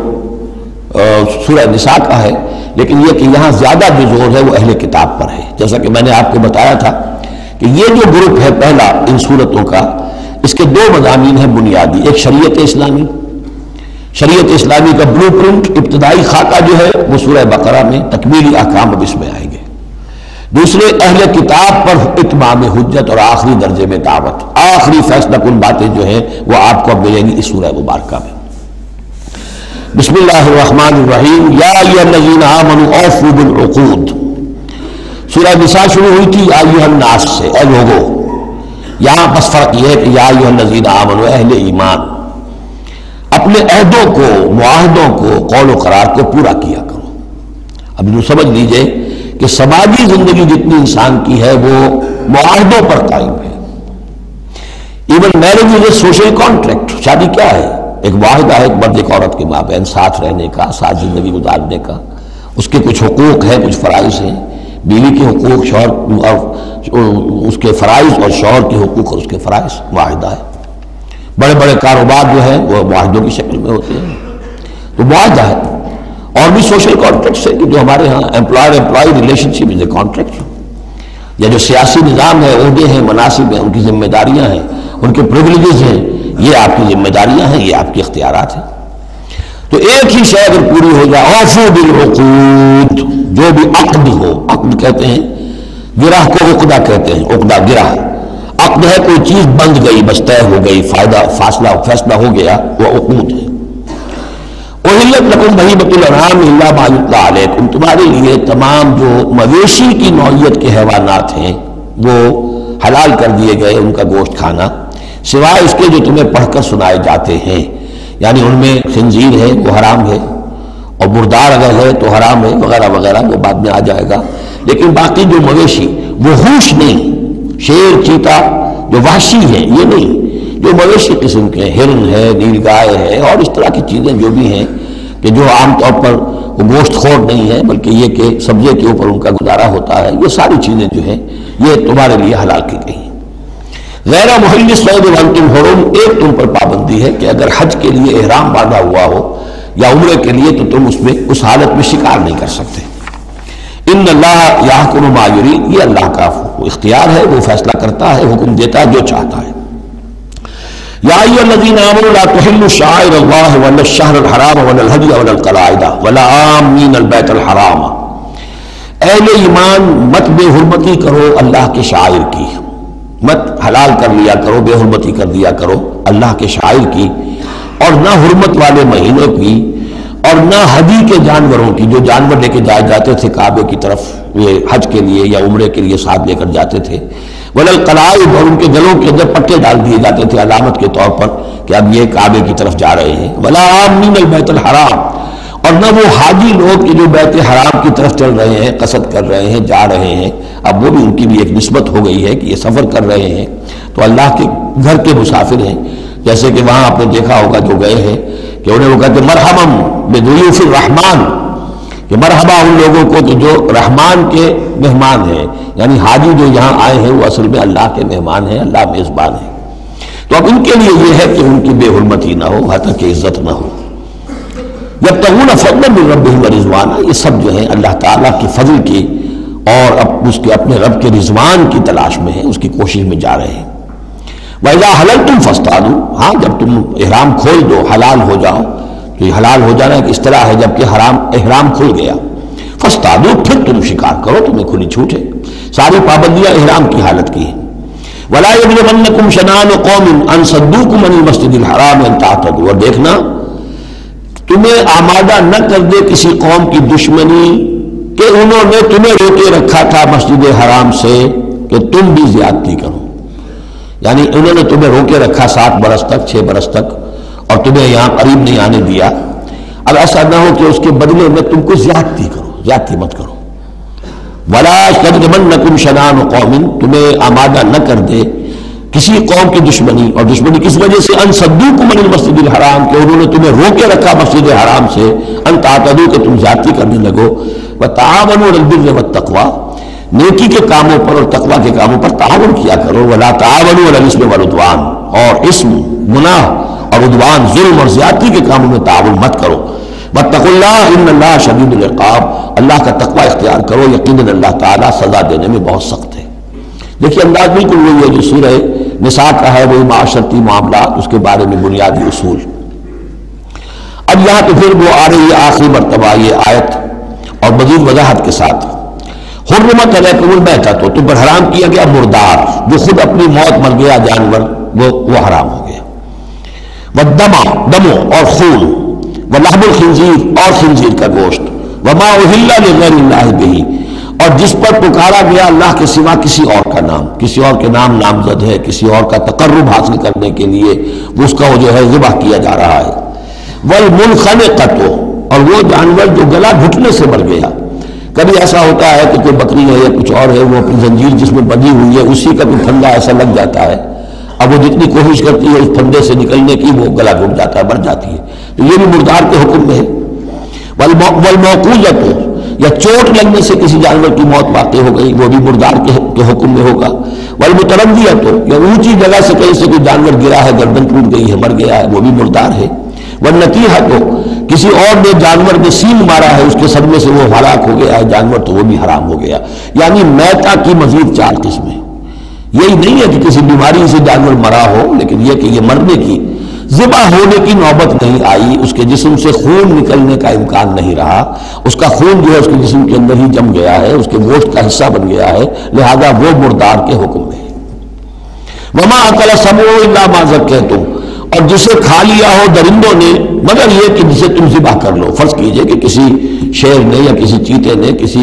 سورہ نساء کا ہے، لیکن یہ کہ یہاں زیادہ جو زور ہے وہ اہل کتاب پر ہے، جیسا کہ میں نے آپ کو بتایا تھا کہ یہ جو گروپ ہے پہلا ان صورتوں کا، اس کے دو مضامین ہیں بنیادی، ایک شریعت اسلامی، شریعت اسلامی کا بلو پرنٹ ابتدائی خاکہ جو ہے وہ سورہ بقرہ میں، تکمیلی احکام اب اس میں آئیں گے۔ دوسرے اہل کتاب پر اتمام حجت اور آخری درجے میں دعوت، آخری فیصلہ کن باتیں جو ہیں وہ آپ کو اب ملیں گی اس سورہ مبارکہ میں۔ بسم اللہ الرحمن الرحیم، یا ایھا الذین آمنوا اوفوا بالعقود۔ سورہ نساء شروع ہوئی تھی یا ایھا الناس سے، اے لوگو، یہاں بس فرق یہ ہے کہ یا ایھا الذین آمنوا، اہل ایمان، اپنے عہدوں کو، معاہدوں کو، قول و قرار کو پورا کیا کرو۔ اب جو سمجھ لیجئے کہ سماجی زندگی جتنی انسان کی ہے وہ معاہدوں پر قائم ہے۔ Even marriage is a social contract, شادی کیا ہے؟ ایک معاہدہ ہے، ایک مرد ایک عورت کے مابین ساتھ رہنے کا، ساتھ زندگی گزارنے کا، اس کے کچھ حقوق ہیں، کچھ فرائض ہیں، بیوی کے حقوق، شوہر اور اس کے فرائض اور شوہر کے حقوق اور اس کے فرائض، معاہدہ ہے۔ بڑے بڑے کاروبار جو ہیں وہ معاہدوں کی شکل میں ہوتے ہیں، تو معاہدہ ہے۔ اور بھی سوشل کانٹریکٹس ہیں کہ جو ہمارے ہاں employer employee relationship is a contract, یا جو سیاسی نظام ہے، عہدے ہیں، مناصب ہیں، ان کی ذمہ داریاں ہیں، ان کے پریویلیجز ہیں، یہ آپ کی ذمہ داریاں ہیں، یہ آپ کے اختیارات ہیں۔ تو ایک ہی شے اگر پوری ہو جائے، اوفوا بالعقود، جو بھی عقد ہو، عقد کہتے ہیں گرہ کو، عقدہ کہتے ہیں، عقدہ گرہ، عقد ہے کوئی چیز بند گئی، بس طے ہو گئی، فائدہ فاصلہ فیصلہ ہو گیا، وہ عقود ہے۔ احلت لکم بہیمۃ الانعام الا ما یتلی علیکم، تمہارے لیے تمام جو مویشی کی نوعیت کے حیوانات ہیں وہ حلال کر دیے گئے، ان کا گوشت کھانا، سوائے اس کے جو تمہیں پڑھ کر سنائے جاتے ہیں، یعنی ان میں خنزیر ہے وہ حرام ہے، اور مردار اگر ہے تو حرام ہے، وغیرہ وغیرہ، وہ بعد میں آ جائے گا۔ لیکن باقی جو مویشی وہ ہوش نہیں، شیر چیتا جو وحشی ہے یہ نہیں، جو مویشی قسم کے، ہرن ہے، نیل گائے ہے، اور اس طرح کی چیزیں جو بھی ہیں کہ جو عام طور پر وہ گوشت خور نہیں ہے بلکہ یہ کہ سبزے کے اوپر ان کا گزارا ہوتا ہے، یہ ساری چیزیں جو ہیں یہ تمہارے لیے حلال کی گئی ہیں۔ غیر محل الصید وانتم حرم، ایک تم پر پابندی ہے کہ اگر حج کے لیے احرام باندھا ہوا ہو یا عمرے کے لیے تو تم اس میں اس حالت میں شکار نہیں کر سکتے۔ ان اللہ یحکم ما یرید، یہ اللہ کا اختیار ہے، وہ فیصلہ کرتا ہے، حکم دیتا ہے جو چاہتا ہے۔ یا ایھا الذین آمنوا لا تحلوا شعائر اللہ ولا الشہر الحرام ولا الہدی ولا القلائد ولا عامین البیت الحرام، اہل ایمان مت بے حرمتی کرو اللہ کے شعائر کی، مت حلال کر لیا کرو، بے حرمتی کر دیا کرو اللہ کے شعائر کی، اور نہ حرمت والے مہینوں کی، اور نہ ہدی کے جانوروں کی، جو جانور لے کے جائے جاتے تھے کعبے کی طرف یہ حج کے لیے یا عمرے کے لیے ساتھ لے کر جاتے تھے، ولا القلائد، اور ان کے گلوں کے اندر پٹے ڈال دیے جاتے تھے علامت کے طور پر کہ اب یہ کعبے کی طرف جا رہے ہیں، ولا عامین البیت الحرام، اور نہ وہ حاجی لوگ کہ جو بیت حرام کی طرف چل رہے ہیں، قصد کر رہے ہیں، جا رہے ہیں، اب وہ بھی ان کی بھی ایک نسبت ہو گئی ہے کہ یہ سفر کر رہے ہیں تو اللہ کے گھر کے مسافر ہیں، جیسے کہ وہاں آپ نے دیکھا ہوگا جو گئے ہیں کہ انہیں وہ کہتے مرحبا بضیوف الرحمن، کہ مرحبا ان لوگوں کو کہ جو رحمان کے مہمان ہیں، یعنی حاجی جو یہاں آئے ہیں وہ اصل میں اللہ کے مہمان ہیں، اللہ میزبان ہے۔ تو اب ان کے لیے یہ ہے کہ ان کی بے حرمتی نہ ہو، حتیٰ کہ عزت نہ ہو۔ یبتغون فضلا من ربہم ورضوانا، یہ سب جو ہیں اللہ تعالیٰ کے فضل کی اور اب اس کے اپنے رب کے رضوان کی تلاش میں ہیں، اس کی کوشش میں جا رہے ہیں۔ وَإِذَا حَلَلْتُمْ فَاصْطَادُوا، ہاں جب تم احرام کھول دو، حلال ہو جاؤ، تو یہ حلال ہو جانا ایک اصطلاح ہے، جب کہ حرام احرام کھل گیا، فَاصْطَادُوا، پھر تم شکار کرو، تمہیں کھلی چھوٹ ہے، ساری پابندیاں احرام کی حالت کی ہیں۔ وَلَا يَجْرِمَنَّكُمْ شَنَآنُ قَوْمٍ أَن صَدُّوكُمْ عَنِ الْمَسْجِدِ الْحَرَامِ أَن تَعْتَدُوا، اور دیکھنا تمہیں آمادہ نہ کر دے کسی قوم کی دشمنی کہ انہوں نے تمہیں روکے رکھا تھا مسجد حرام سے کہ تم بھی زیادتی کرو، یعنی انہوں نے تمہیں روکے رکھا سات برس تک، چھ برس تک، اور تمہیں یہاں قریب نہیں آنے دیا. اب ایسا نہ ہو کہ اس کے بدلے میں تم کو زیادتی کرو، زیادتی مت کرو. وَلَا يَجْرِمَنَّكُمْ شَنَآنُ قَوْمٍ، تمہیں آمادہ نہ کر دے کسی قوم کی دشمنی. اور دشمنی کس وجہ سے؟ ان صدوکم عن المسجد الحرام، کہ انہوں نے تمہیں روکے رکھا مسجد حرام سے، ان تعتدوا، کہ تم زیادتی کرنے لگو. وتعاونوا علی البر والتقوی، نیکی کے کاموں پر اور تقوی کے کاموں پر تعاون کیا کرو. ولا تعاونوا علی الاثم والعدوان، اور اسم، گناہ اور عدوان، ظلم اور زیادتی کے کاموں میں تعاون مت کرو. واتقوا اللہ ان اللہ شدید العقاب، اللہ کا تقوی اختیار کرو، یقیناً اللہ تعالیٰ سزا دینے میں بہت سخت ہے. دیکھیے انداز بالکل وہی ہے جو سورہ نساء کا ہے، وہی معاشرتی معاملات، اس کے بارے میں بنیادی اصول. اب یہاں تو پھر وہ آ رہی ہے آخری مرتبہ یہ آیت، اور مزید وضاحت کے ساتھ. حرمت علیکم المیتۃ، تم پر حرام کیا گیا مردار، جو خود اپنی موت مر گیا جانور، وہ وہ حرام ہو گیا. والدم، دمو اور خون، ولحم الخنزیر، اور خنزیر کا گوشت، وما اہل لغیر اللہ بہ، اور جس پر پکارا گیا اللہ کے سوا کسی اور کا نام، کسی اور کے نام نامزد ہے، کسی اور کا تقرب حاصل کرنے کے لیے اس کا وہ جو ہے ذبح کیا جا رہا ہے. والمنخنقۃ، اور وہ جانور جو گلا گھٹنے سے مر گیا. کبھی ایسا ہوتا ہے کہ کوئی بکری ہے یا کچھ اور ہے، وہ اپنی زنجیر جس میں بندھی ہوئی ہے اسی کا کوئی پھندا ایسا لگ جاتا ہے، اب وہ جتنی کوشش کرتی ہے اس پھندے سے نکلنے کی، وہ گلا گھٹ جاتا ہے، مر جاتی ہے. تو یہ بھی مردار کے حکم میں ہے. والموقوذۃ، یا چوٹ لگنے سے کسی جانور کی موت واقع ہو گئی، وہ بھی مردار کے حکم میں ہوگا. والمتردیۃ، یا اونچی جگہ سے کہیں سے کوئی جانور گرا ہے، گردن ٹوٹ گئی ہے، مر گیا ہے، وہ بھی مردار ہے. والنطیحۃ، کسی اور نے جانور نے سینگ مارا ہے، اس کے صدمے سے وہ ہلاک ہو گیا ہے جانور، تو وہ بھی حرام ہو گیا. یعنی میتہ کی مزید چار قسمیں. یہی نہیں ہے کہ کسی بیماری سے جانور مرا ہو، لیکن یہ کہ یہ مرنے کی، ذبح ہونے کی نوبت نہیں آئی، اس کے جسم سے خون نکلنے کا امکان نہیں رہا، اس کا خون جو ہے اس کے جسم کے اندر ہی جم گیا ہے، اس کے گوشت کا حصہ بن گیا ہے، لہذا وہ مردار کے حکم میں ہے. وما اکل السبع الا ما ذکیتم، اور جسے کھا لیا ہو درندوں نے مگر یہ کہ جسے تم ذبح کر لو. فرض کیجئے کہ کسی شیر نے یا کسی چیتے نے کسی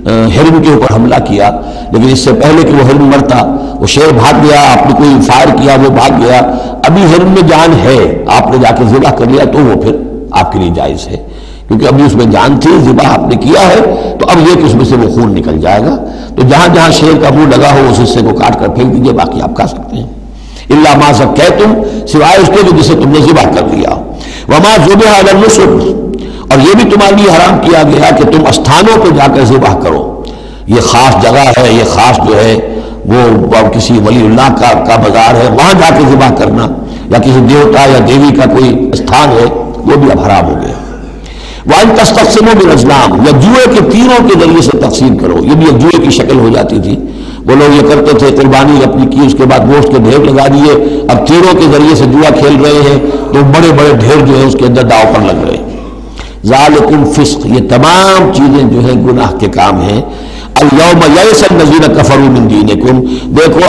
ہرن کے اوپر حملہ کیا، لیکن اس سے پہلے کہ وہ ہرن مرتا وہ شیر بھاگ گیا، آپ نے کوئی فائر کیا، وہ بھاگ گیا، ابھی ہرن میں جان ہے، آپ نے جا کے ذبح کر لیا، تو وہ پھر آپ کے لیے جائز ہے، کیونکہ ابھی اس میں جان تھی، ذبح آپ نے کیا ہے. تو اب یہ کہ اس میں سے وہ خون نکل جائے گا، تو جہاں جہاں شیر کا منہ لگا ہو اس حصے کو کاٹ کر پھینک دیجیے، باقی آپ کھا سکتے ہیں. الا ما ذکیتم، سوائے اس کے جسے تم نے ذبح کر لیا. وما ذبح علی النصب، اور یہ بھی تمہارے لیے حرام کیا گیا کہ تم استھانوں پہ جا کر ذبح کرو. یہ خاص جگہ ہے، یہ خاص جو ہے وہ کسی ولی اللہ کا کا بازار ہے، وہاں جا کے ذبح کرنا، یا کسی دیوتا یا دیوی کا کوئی استھان ہے، وہ بھی اب حرام ہو گیا. وَأَن تَسْتَقْسِمُوا بِالْأَزْلَامِ، یا جوئے کے تیروں کے ذریعے سے تقسیم کرو. یہ بھی ایک جوئے کی شکل ہو جاتی تھی. وہ لوگ یہ کرتے تھے، قربانی اپنی کی، اس کے بعد گوشت کے ڈھیر لگا دیے، اب تیروں کے ذریعے سے جوا کھیل رہے ہیں، تو بڑے بڑے ڈھیر جو ہے اس کے اندر داؤ پر لگ رہے ہیں. ذالکم فسق، یہ تمام چیزیں جو ہیں گناہ کے کام ہیں. الیوم یئس الذین کفروا من دینکم، دیکھو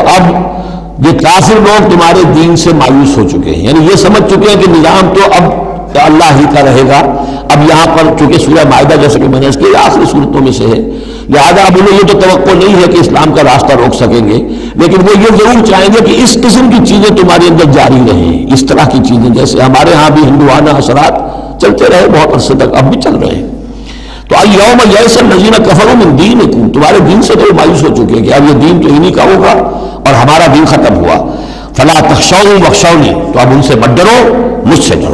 اب یہ کافر لوگ تمہارے دین سے مایوس ہو چکے ہیں، یعنی یہ سمجھ چکے ہیں کہ نظام تو اب اللہ ہی کا رہے گا. اب یہاں پر چونکہ سورہ مائدہ جیسے کہ میں نے اس کی آخری صورتوں میں سے ہے، لہٰذا اب انہیں یہ تو توقع نہیں ہے کہ اسلام کا راستہ روک سکیں گے، لیکن وہ یہ ضرور چاہیں گے کہ اس قسم کی چیزیں تمہارے اندر جاری رہیں، اس طرح کی چیزیں جیسے ہمارے ہاں بھی ہندوانہ اثرات چلتے رہے بہت عرصے تک، اب بھی چل رہے ہیں. تو الیوم یئس الذین کفروا من دینکم، تمہارے دین سے تو مایوس ہو چکے ہیں کہ اب یہ دین تو انہی کا ہوگا اور ہمارا دین ختم ہوا. فلا تخشوهم واخشونی، تو اب ان سے مت ڈرو، مجھ سے ڈرو.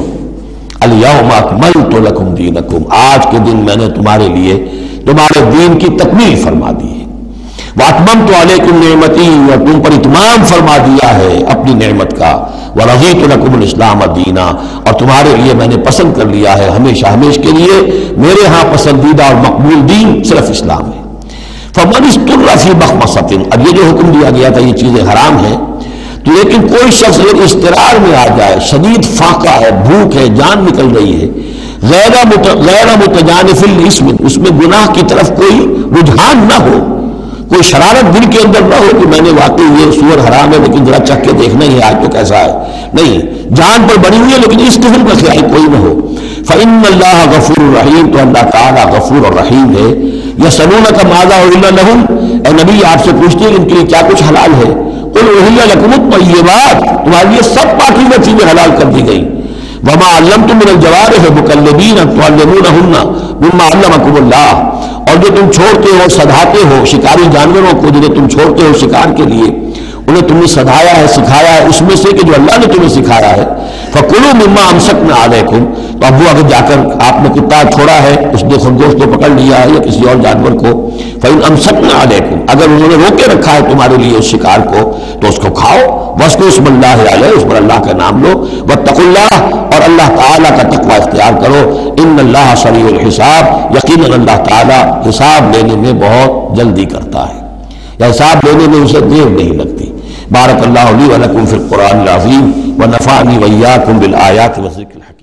الیوم اکملت لکم دینکم، آج کے دن میں نے تمہارے لیے تمہارے دین کی تکمیل فرما دی ہے. واتممت علیکم نعمتی، اور تم پر اتمام فرما دیا ہے اپنی نعمت کا. ورضیت لکم الاسلام دینا، اور تمہارے لیے میں نے پسند کر لیا ہے ہمیشہ ہمیشہ کے لیے میرے ہاں پسندیدہ اور مقبول دین صرف اسلام ہے. فمن اضطر فی مخمصۃ، اب یہ جو حکم دیا گیا تھا یہ چیزیں حرام ہیں، تو لیکن کوئی شخص یہ اضطرار میں آ جائے، شدید فاقہ ہے، بھوک ہے، جان نکل رہی ہے، غیر مت غیر متجانف الاسم، اس میں گناہ کی طرف کوئی رجحان نہ ہو، کوئی شرارت دل کے اندر نہ ہو کہ میں نے واقعی یہ سور حرام ہے لیکن ذرا چکھ کے دیکھنا ہی آج تو کیسا ہے، نہیں، جان پر بڑی ہوئی ہے لیکن اس قسم کا خیال کوئی نہ ہو. فإن اللہ غفور الرحیم، تو اللہ تعالیٰ غفور اور رحیم ہے. یسألونک ماذا أحل لهم، اے نبی آپ سے پوچھتے ہیں ان کے لیے کیا کچھ حلال ہے. قل احل لکم الطیبات، تمہارے لیے سب پاکیزہ چیزیں حلال کر دی گئی. وما علمتم من الجوارح مکلبین تعلمونہن مما علمکم اللہ، اور جو تم چھوڑتے ہو سدھاتے ہو شکاری جانوروں کو، جنہیں تم چھوڑتے ہو شکار کے لیے، انہیں تم نے سدھایا ہے سکھایا ہے اس میں سے کہ جو اللہ نے تمہیں سکھایا ہے. فکلوا مما امسکنا علیکم، تو اب وہ اگر جا کر آپ نے کتا چھوڑا ہے، اس نے خرگوش کو پکڑ لیا ہے یا کسی اور جانور کو، فإن امسکنا علیکم، اگر انہوں نے روکے رکھا ہے تمہارے لیے اس شکار کو تو اس کو کھاؤ. واذکروا اسم اللہ علیہ، اس پر اللہ کا نام لو. واتقوا اللہ، اور اللہ تعالیٰ کا تقوی اختیار کرو. ان اللہ سریع الحساب، یقیناً اللہ تعالیٰ حساب لینے میں بہت جلدی کرتا ہے، یا حساب لینے میں اسے دیر نہیں لگتی. بارک اللہ لی و لکم فی القرآن العظیم ونفعنی وإیاکم بالآیات والذکر الحکیم.